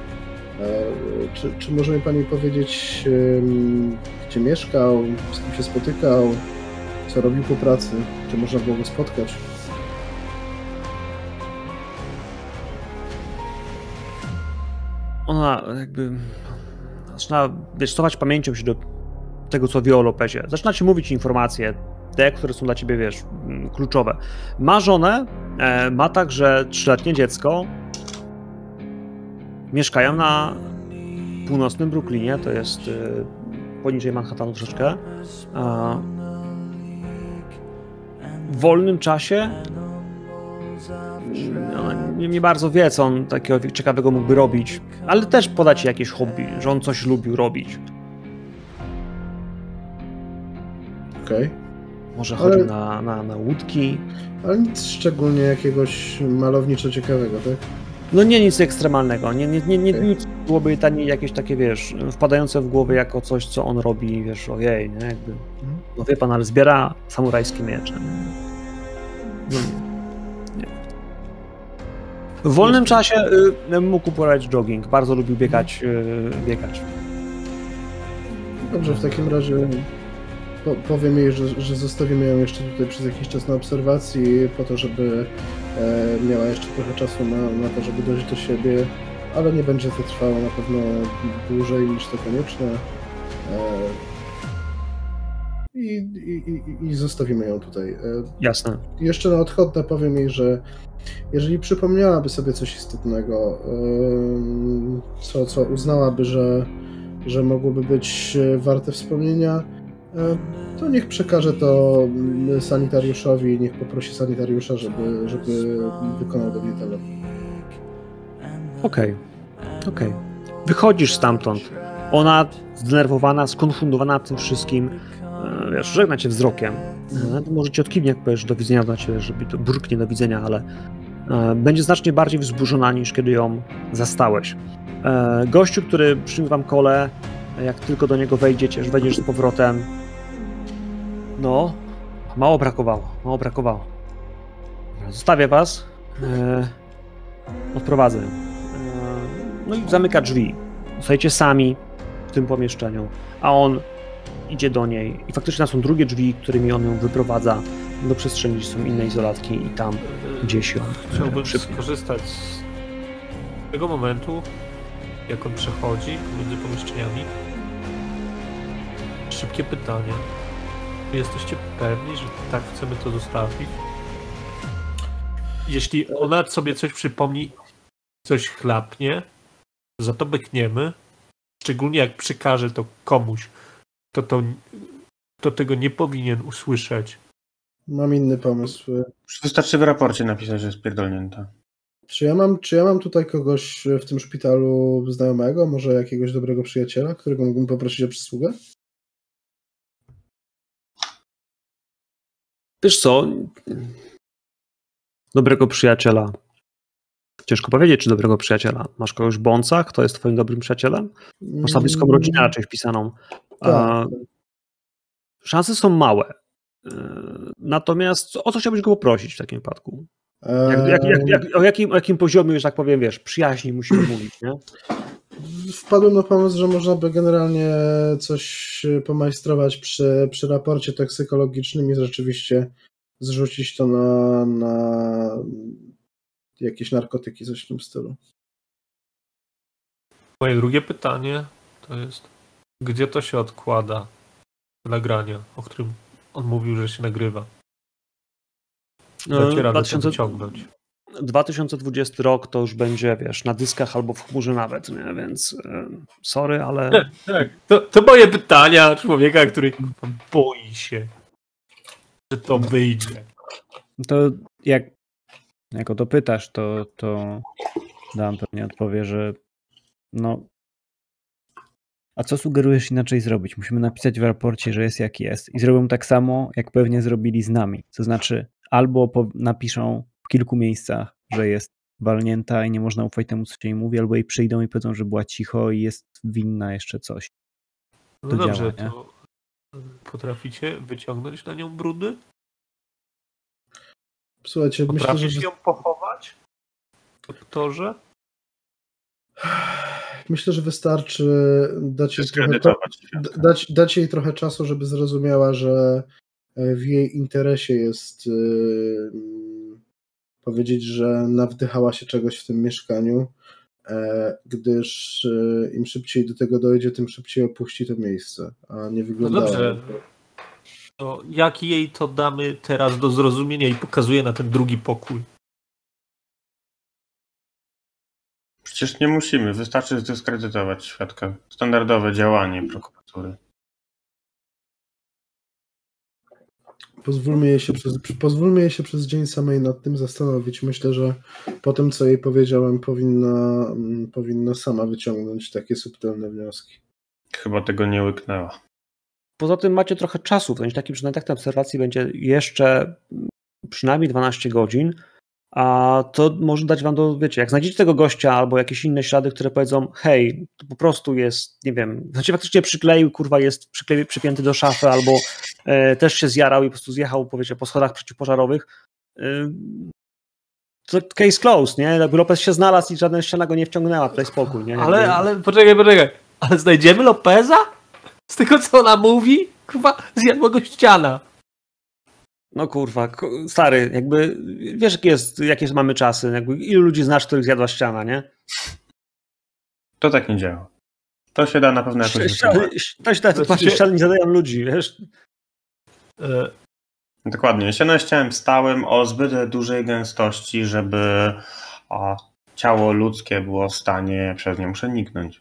Czy może mi pani powiedzieć, gdzie mieszkał, z kim się spotykał, co robił po pracy? Czy można było go spotkać? Ona jakby zaczyna, wiesz, cofać pamięcią się do tego, co wie o Lopezie. Zaczyna ci mówić informacje, te, które są dla ciebie, wiesz, kluczowe. Ma żonę, ma także 3-letnie dziecko. Mieszkają na północnym Brooklynie, to jest poniżej Manhattanu troszeczkę. W wolnym czasie nie bardzo wie, co on takiego ciekawego mógłby robić, ale też poda ci jakieś hobby, że on coś lubił robić. Okej. Może chodził na łódki. Ale nic szczególnie jakiegoś malowniczo ciekawego, tak? No nie nic ekstremalnego, nic byłoby jakieś takie, wiesz, wpadające w głowę jako coś, co on robi, wiesz, ojej, nie, jakby, no wie pan, ale zbiera samurajskie miecze. No, nie. W wolnym czasie mógł uprawiać jogging, bardzo lubił biegać. Dobrze, w takim razie powiem jej, że zostawimy ją jeszcze tutaj przez jakiś czas na obserwacji, po to, żeby miała jeszcze trochę czasu na to, żeby dojść do siebie, ale nie będzie to trwało na pewno dłużej niż to konieczne. i zostawimy ją tutaj. Jasne. Jeszcze na odchodne powiem jej, że jeżeli przypomniałaby sobie coś istotnego, co uznałaby, że mogłoby być warte wspomnienia, to niech przekaże to sanitariuszowi, niech poprosi sanitariusza, żeby wykonał do mnie telefon. Okej. Wychodzisz stamtąd. Ona zdenerwowana, skonfundowana tym wszystkim, wiesz, żegna cię wzrokiem. Może cię odkiwnie, jak powiesz do widzenia, znaczy, żeby to burknie do widzenia, ale będzie znacznie bardziej wzburzona niż kiedy ją zastałeś. Gościu, który przyniósł wam kole, jak tylko do niego wejdziecie, już wejdziesz z powrotem. No, mało brakowało. Zostawię was, odprowadzę. No i zamyka drzwi. Zostajecie sami w tym pomieszczeniu, a on idzie do niej i faktycznie tam są drugie drzwi, którymi on ją wyprowadza do przestrzeni, gdzie są inne izolatki i tam gdzieś ją Chciałbym skorzystać z tego momentu, jak on przechodzi pomiędzy pomieszczeniami. Szybkie pytanie. Czy jesteście pewni, że tak chcemy to zostawić? Jeśli ona sobie coś przypomni, coś chlapnie, za to bekniemy, szczególnie jak przekaże to komuś, to tego nie powinien usłyszeć. Mam inny pomysł. Wystarczy w raporcie napisać, że jest pierdolnięta. Czy ja mam tutaj kogoś w tym szpitalu znajomego, może jakiegoś dobrego przyjaciela, którego mógłbym poprosić o przysługę? Wiesz co? Dobrego przyjaciela. Ciężko powiedzieć, czy dobrego przyjaciela. Masz kogoś w Bącach, kto jest twoim dobrym przyjacielem? Masz na bliską rodzinę raczej wpisaną. Tak. Szanse są małe. Natomiast o co chciałbyś go poprosić w takim wypadku? O jakim poziomie, że tak powiem, wiesz, przyjaźni musimy mówić, nie? Wpadłem na pomysł, że można by generalnie coś pomajstrować przy raporcie toksykologicznym i rzeczywiście zrzucić to na jakieś narkotyki, coś w tym stylu. Moje drugie pytanie to jest, gdzie to się odkłada, nagrania, o którym on mówił, że się nagrywa? Dacie radę to wyciągnąć. 2020 rok to już będzie, wiesz, na dyskach albo w chmurze nawet, nie? Więc sorry, ale... Tak. To moje pytania człowieka, który boi się, że to wyjdzie. To jak o to pytasz, to Dan pewnie odpowie, że no, a co sugerujesz inaczej zrobić? Musimy napisać w raporcie, że jest jak jest i zrobią tak samo, jak pewnie zrobili z nami. To znaczy albo napiszą w kilku miejscach, że jest walnięta i nie można ufać temu, co się jej mówi, albo jej przyjdą i powiedzą, że była cicho i jest winna jeszcze coś. No to dobrze, działa, to potraficie wyciągnąć na nią brudy? Słuchajcie, Potrafisz ją pochować w doktorze? Myślę, że wystarczy dać jej trochę czasu, żeby zrozumiała, że w jej interesie jest powiedzieć, że nawdychała się czegoś w tym mieszkaniu, gdyż im szybciej do tego dojdzie, tym szybciej opuści to miejsce, a nie wygląda. No dobrze. To jak jej to damy teraz do zrozumienia i pokazuję na ten drugi pokój? Przecież nie musimy, wystarczy zdyskredytować świadka. Standardowe działanie prokuratury. Pozwólmy jej się przez dzień samej nad tym zastanowić. Myślę, że po tym, co jej powiedziałem, powinna sama wyciągnąć takie subtelne wnioski. Chyba tego nie łyknęła. Poza tym macie trochę czasu, w takim przynajmniej tak na obserwacji będzie jeszcze przynajmniej 12 godzin, a to może dać wam do, wiecie, jak znajdziecie tego gościa albo jakieś inne ślady, które powiedzą, hej, to po prostu jest, nie wiem, znaczy faktycznie przykleił, kurwa, jest przypięty do szafy albo też się zjarał i po prostu zjechał, powiecie, po schodach przeciwpożarowych, to case closed, nie? Jakby Lopez się znalazł i żadna ściana go nie wciągnęła, tutaj spokój, nie? Ale poczekaj. Ale znajdziemy Lopeza? Z tego, co ona mówi? Kurwa, zjadła go ściana. No kurwa, stary, jakby wiesz jakie mamy czasy, jakby ilu ludzi znasz, których zjadła ściana, nie? To tak nie działa. To się da na pewno jakoś ściany nie zadają ludzi, wiesz? Dokładnie. Ścianę ściałem stałym o zbyt dużej gęstości, żeby ciało ludzkie było w stanie przez nią przeniknąć.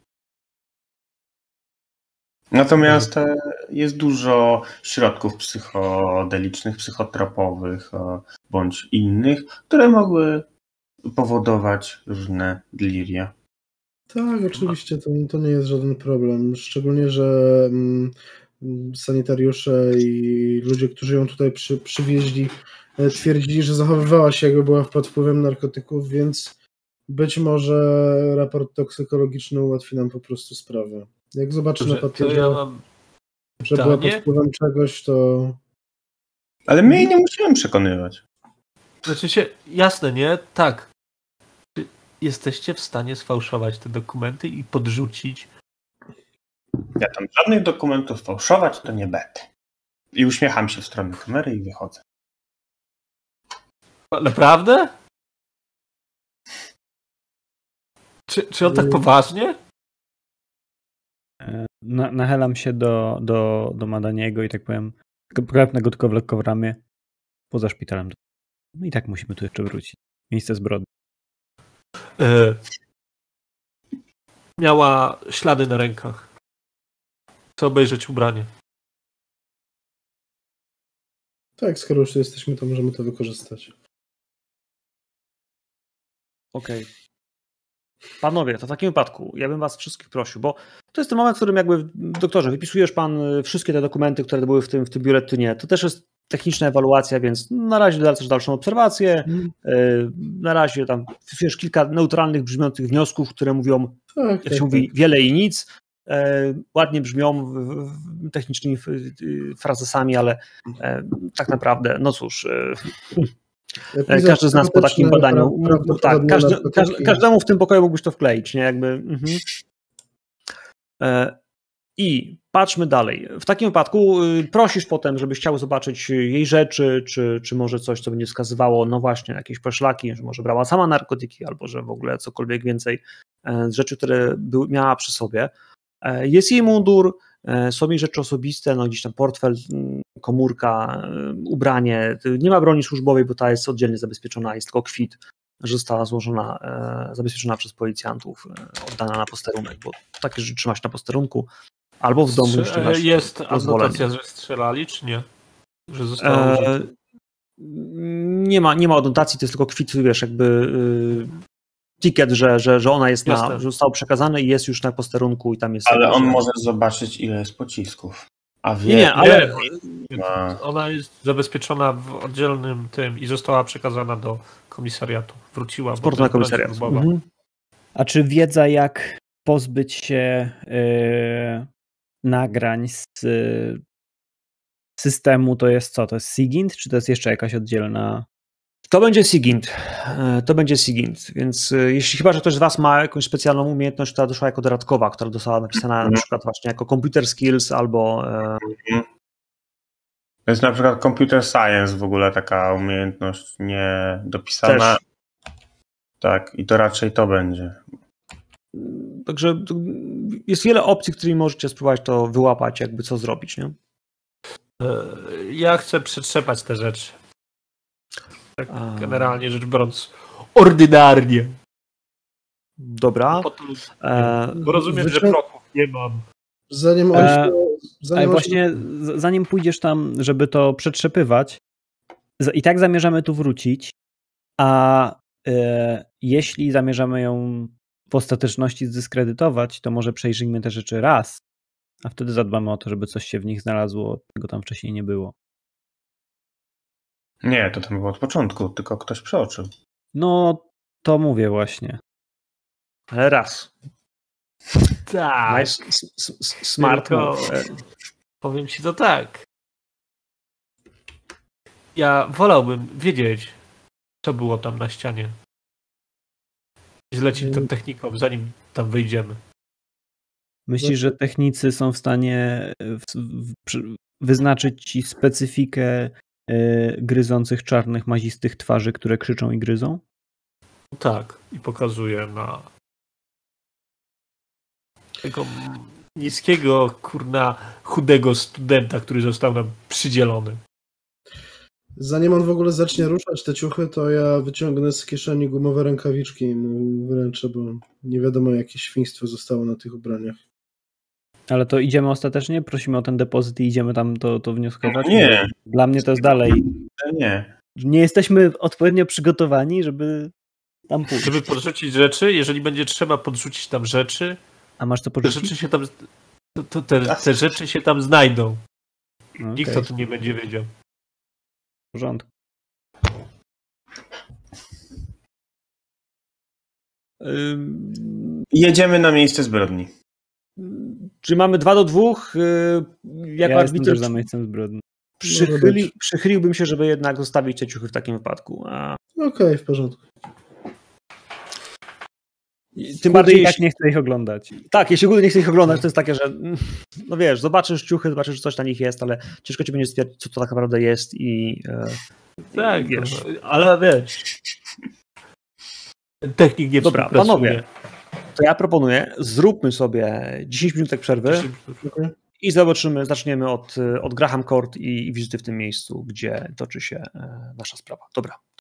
Natomiast jest dużo środków psychodelicznych, psychotropowych bądź innych, które mogły powodować różne deliria. Tak, oczywiście, to nie jest żaden problem. Szczególnie, że sanitariusze i ludzie, którzy ją tutaj przywieźli, twierdzili, że zachowywała się, jakby była pod wpływem narkotyków, więc być może raport toksykologiczny ułatwi nam po prostu sprawę. Jak zobaczy na papierze, że była pod wpływem czegoś, to... Ale my jej nie musimy przekonywać. Znaczy się, jasne, nie? Tak. Czy jesteście w stanie sfałszować te dokumenty i podrzucić? Ja tam żadnych dokumentów fałszować to nie będę. I uśmiecham się w stronę kamery i wychodzę. Naprawdę? Czy on tak poważnie? Nachylam się do Madaniego i tak powiem, klepnę go tylko w lekko w ramię, poza szpitalem. No i tak musimy tu jeszcze wrócić. Miejsce zbrodni. Miała ślady na rękach. Chcę obejrzeć ubranie. Tak, skoro już tu jesteśmy, to możemy to wykorzystać. Okej. Panowie, to w takim wypadku ja bym was wszystkich prosił, bo to jest ten moment, w którym jakby, doktorze, wypisujesz pan wszystkie te dokumenty, które były w tym biuletynie. To też jest techniczna ewaluacja, więc na razie dalasz dalszą obserwację. Na razie tam wpisujesz kilka neutralnych, brzmiących wniosków, które mówią, jak się mówi, wiele i nic. Ładnie brzmią technicznymi frazesami, ale tak naprawdę, no cóż... Każdy z nas po takim badaniu, tak, każdemu w tym pokoju mógłbyś to wkleić, nie? Jakby. I patrzmy dalej. W takim wypadku prosisz potem, żebyś chciał zobaczyć jej rzeczy, czy może coś, co będzie wskazywało, no właśnie, jakieś poszlaki, że może brała sama narkotyki, albo że w ogóle cokolwiek więcej z rzeczy, które miała przy sobie. Jest jej mundur, są jej rzeczy osobiste, no gdzieś tam portfel, komórka, ubranie. Nie ma broni służbowej, bo ta jest oddzielnie zabezpieczona, jest tylko kwit, że została złożona, zabezpieczona przez policjantów, oddana na posterunek, bo takie rzeczy trzyma się na posterunku, albo w domu jeszcze masz jest anotacja, że strzelali, czy nie? Że zostało nie ma anotacji, to jest tylko kwit, wiesz, jakby ticket, że ona jest że zostało przekazane i jest już na posterunku i tam jest... Ale on może zobaczyć, ile jest pocisków. A wie... Nie, ale... Ona jest zabezpieczona w oddzielnym tym i została przekazana do komisariatu. Wróciła. Na komisariat. A czy wiedza, jak pozbyć się nagrań z systemu, to jest co? To jest SIGINT, czy to jest jeszcze jakaś oddzielna... To będzie SIGINT, więc jeśli chyba, że ktoś z was ma jakąś specjalną umiejętność, która doszła jako dodatkowa, która została napisana na przykład właśnie jako computer skills albo... To jest na przykład computer science w ogóle taka umiejętność niedopisana. Też. Tak, i to raczej to będzie. Także jest wiele opcji, którymi możecie spróbować to wyłapać, jakby co zrobić, nie? Ja chcę przetrzepać te rzeczy. Tak generalnie rzecz biorąc, ordynarnie. Dobra. Bo rozumiem, że prochów nie mam. Zanim pójdziesz tam, żeby to przetrzepywać, i tak zamierzamy tu wrócić, a jeśli zamierzamy ją w ostateczności zdyskredytować, to może przejrzyjmy te rzeczy raz, a wtedy zadbamy o to, żeby coś się w nich znalazło, czego tam wcześniej nie było. Nie, to tam było od początku, tylko ktoś przeoczył. No, to mówię właśnie. Ale raz. Tak. Smart. Powiem ci to tak. Ja wolałbym wiedzieć, co było tam na ścianie. Zlecić tą techniką, zanim tam wyjdziemy. Myślisz, że technicy są w stanie wyznaczyć ci specyfikę gryzących czarnych, mazistych twarzy, które krzyczą i gryzą? Tak. I pokazuję na tego niskiego, chudego studenta, który został nam przydzielony. Zanim on w ogóle zacznie ruszać te ciuchy, to ja wyciągnę z kieszeni gumowe rękawiczki i mu wręczę, bo nie wiadomo, jakie świństwo zostało na tych ubraniach. Ale to idziemy ostatecznie? Prosimy o ten depozyt i idziemy tam to wnioskować? Nie. Dla mnie to jest dalej. Nie. Nie jesteśmy odpowiednio przygotowani, żeby tam pójść. Żeby podrzucić rzeczy, jeżeli będzie trzeba podrzucić tam rzeczy, A masz to te porzucić? rzeczy się tam, te rzeczy się tam znajdą. No, Nikt okej, o tym nie będzie wiedział. w porządku. Jedziemy na miejsce zbrodni. Czy mamy 2 do 2? Jako Ja jestem arbiter też za miejscem zbrodni. przychyliłbym się, żeby jednak zostawić te ciuchy w takim wypadku. Okej, w porządku. Tym Bardziej bardziej, tak nie chcę ich oglądać. tak, jeśli ogólnie nie chcę ich oglądać, to jest takie, że no wiesz, zobaczysz ciuchy, zobaczysz, że coś na nich jest, ale ciężko ci będzie stwierdzić, co to tak naprawdę jest i Tak, wiesz. ale wiesz. Technik nie Dobra, współpracuje. panowie, to ja proponuję, zróbmy sobie 10 minutek przerwy Okej. i zaczniemy od Graham Court i wizyty w tym miejscu, gdzie toczy się nasza sprawa. Dobra.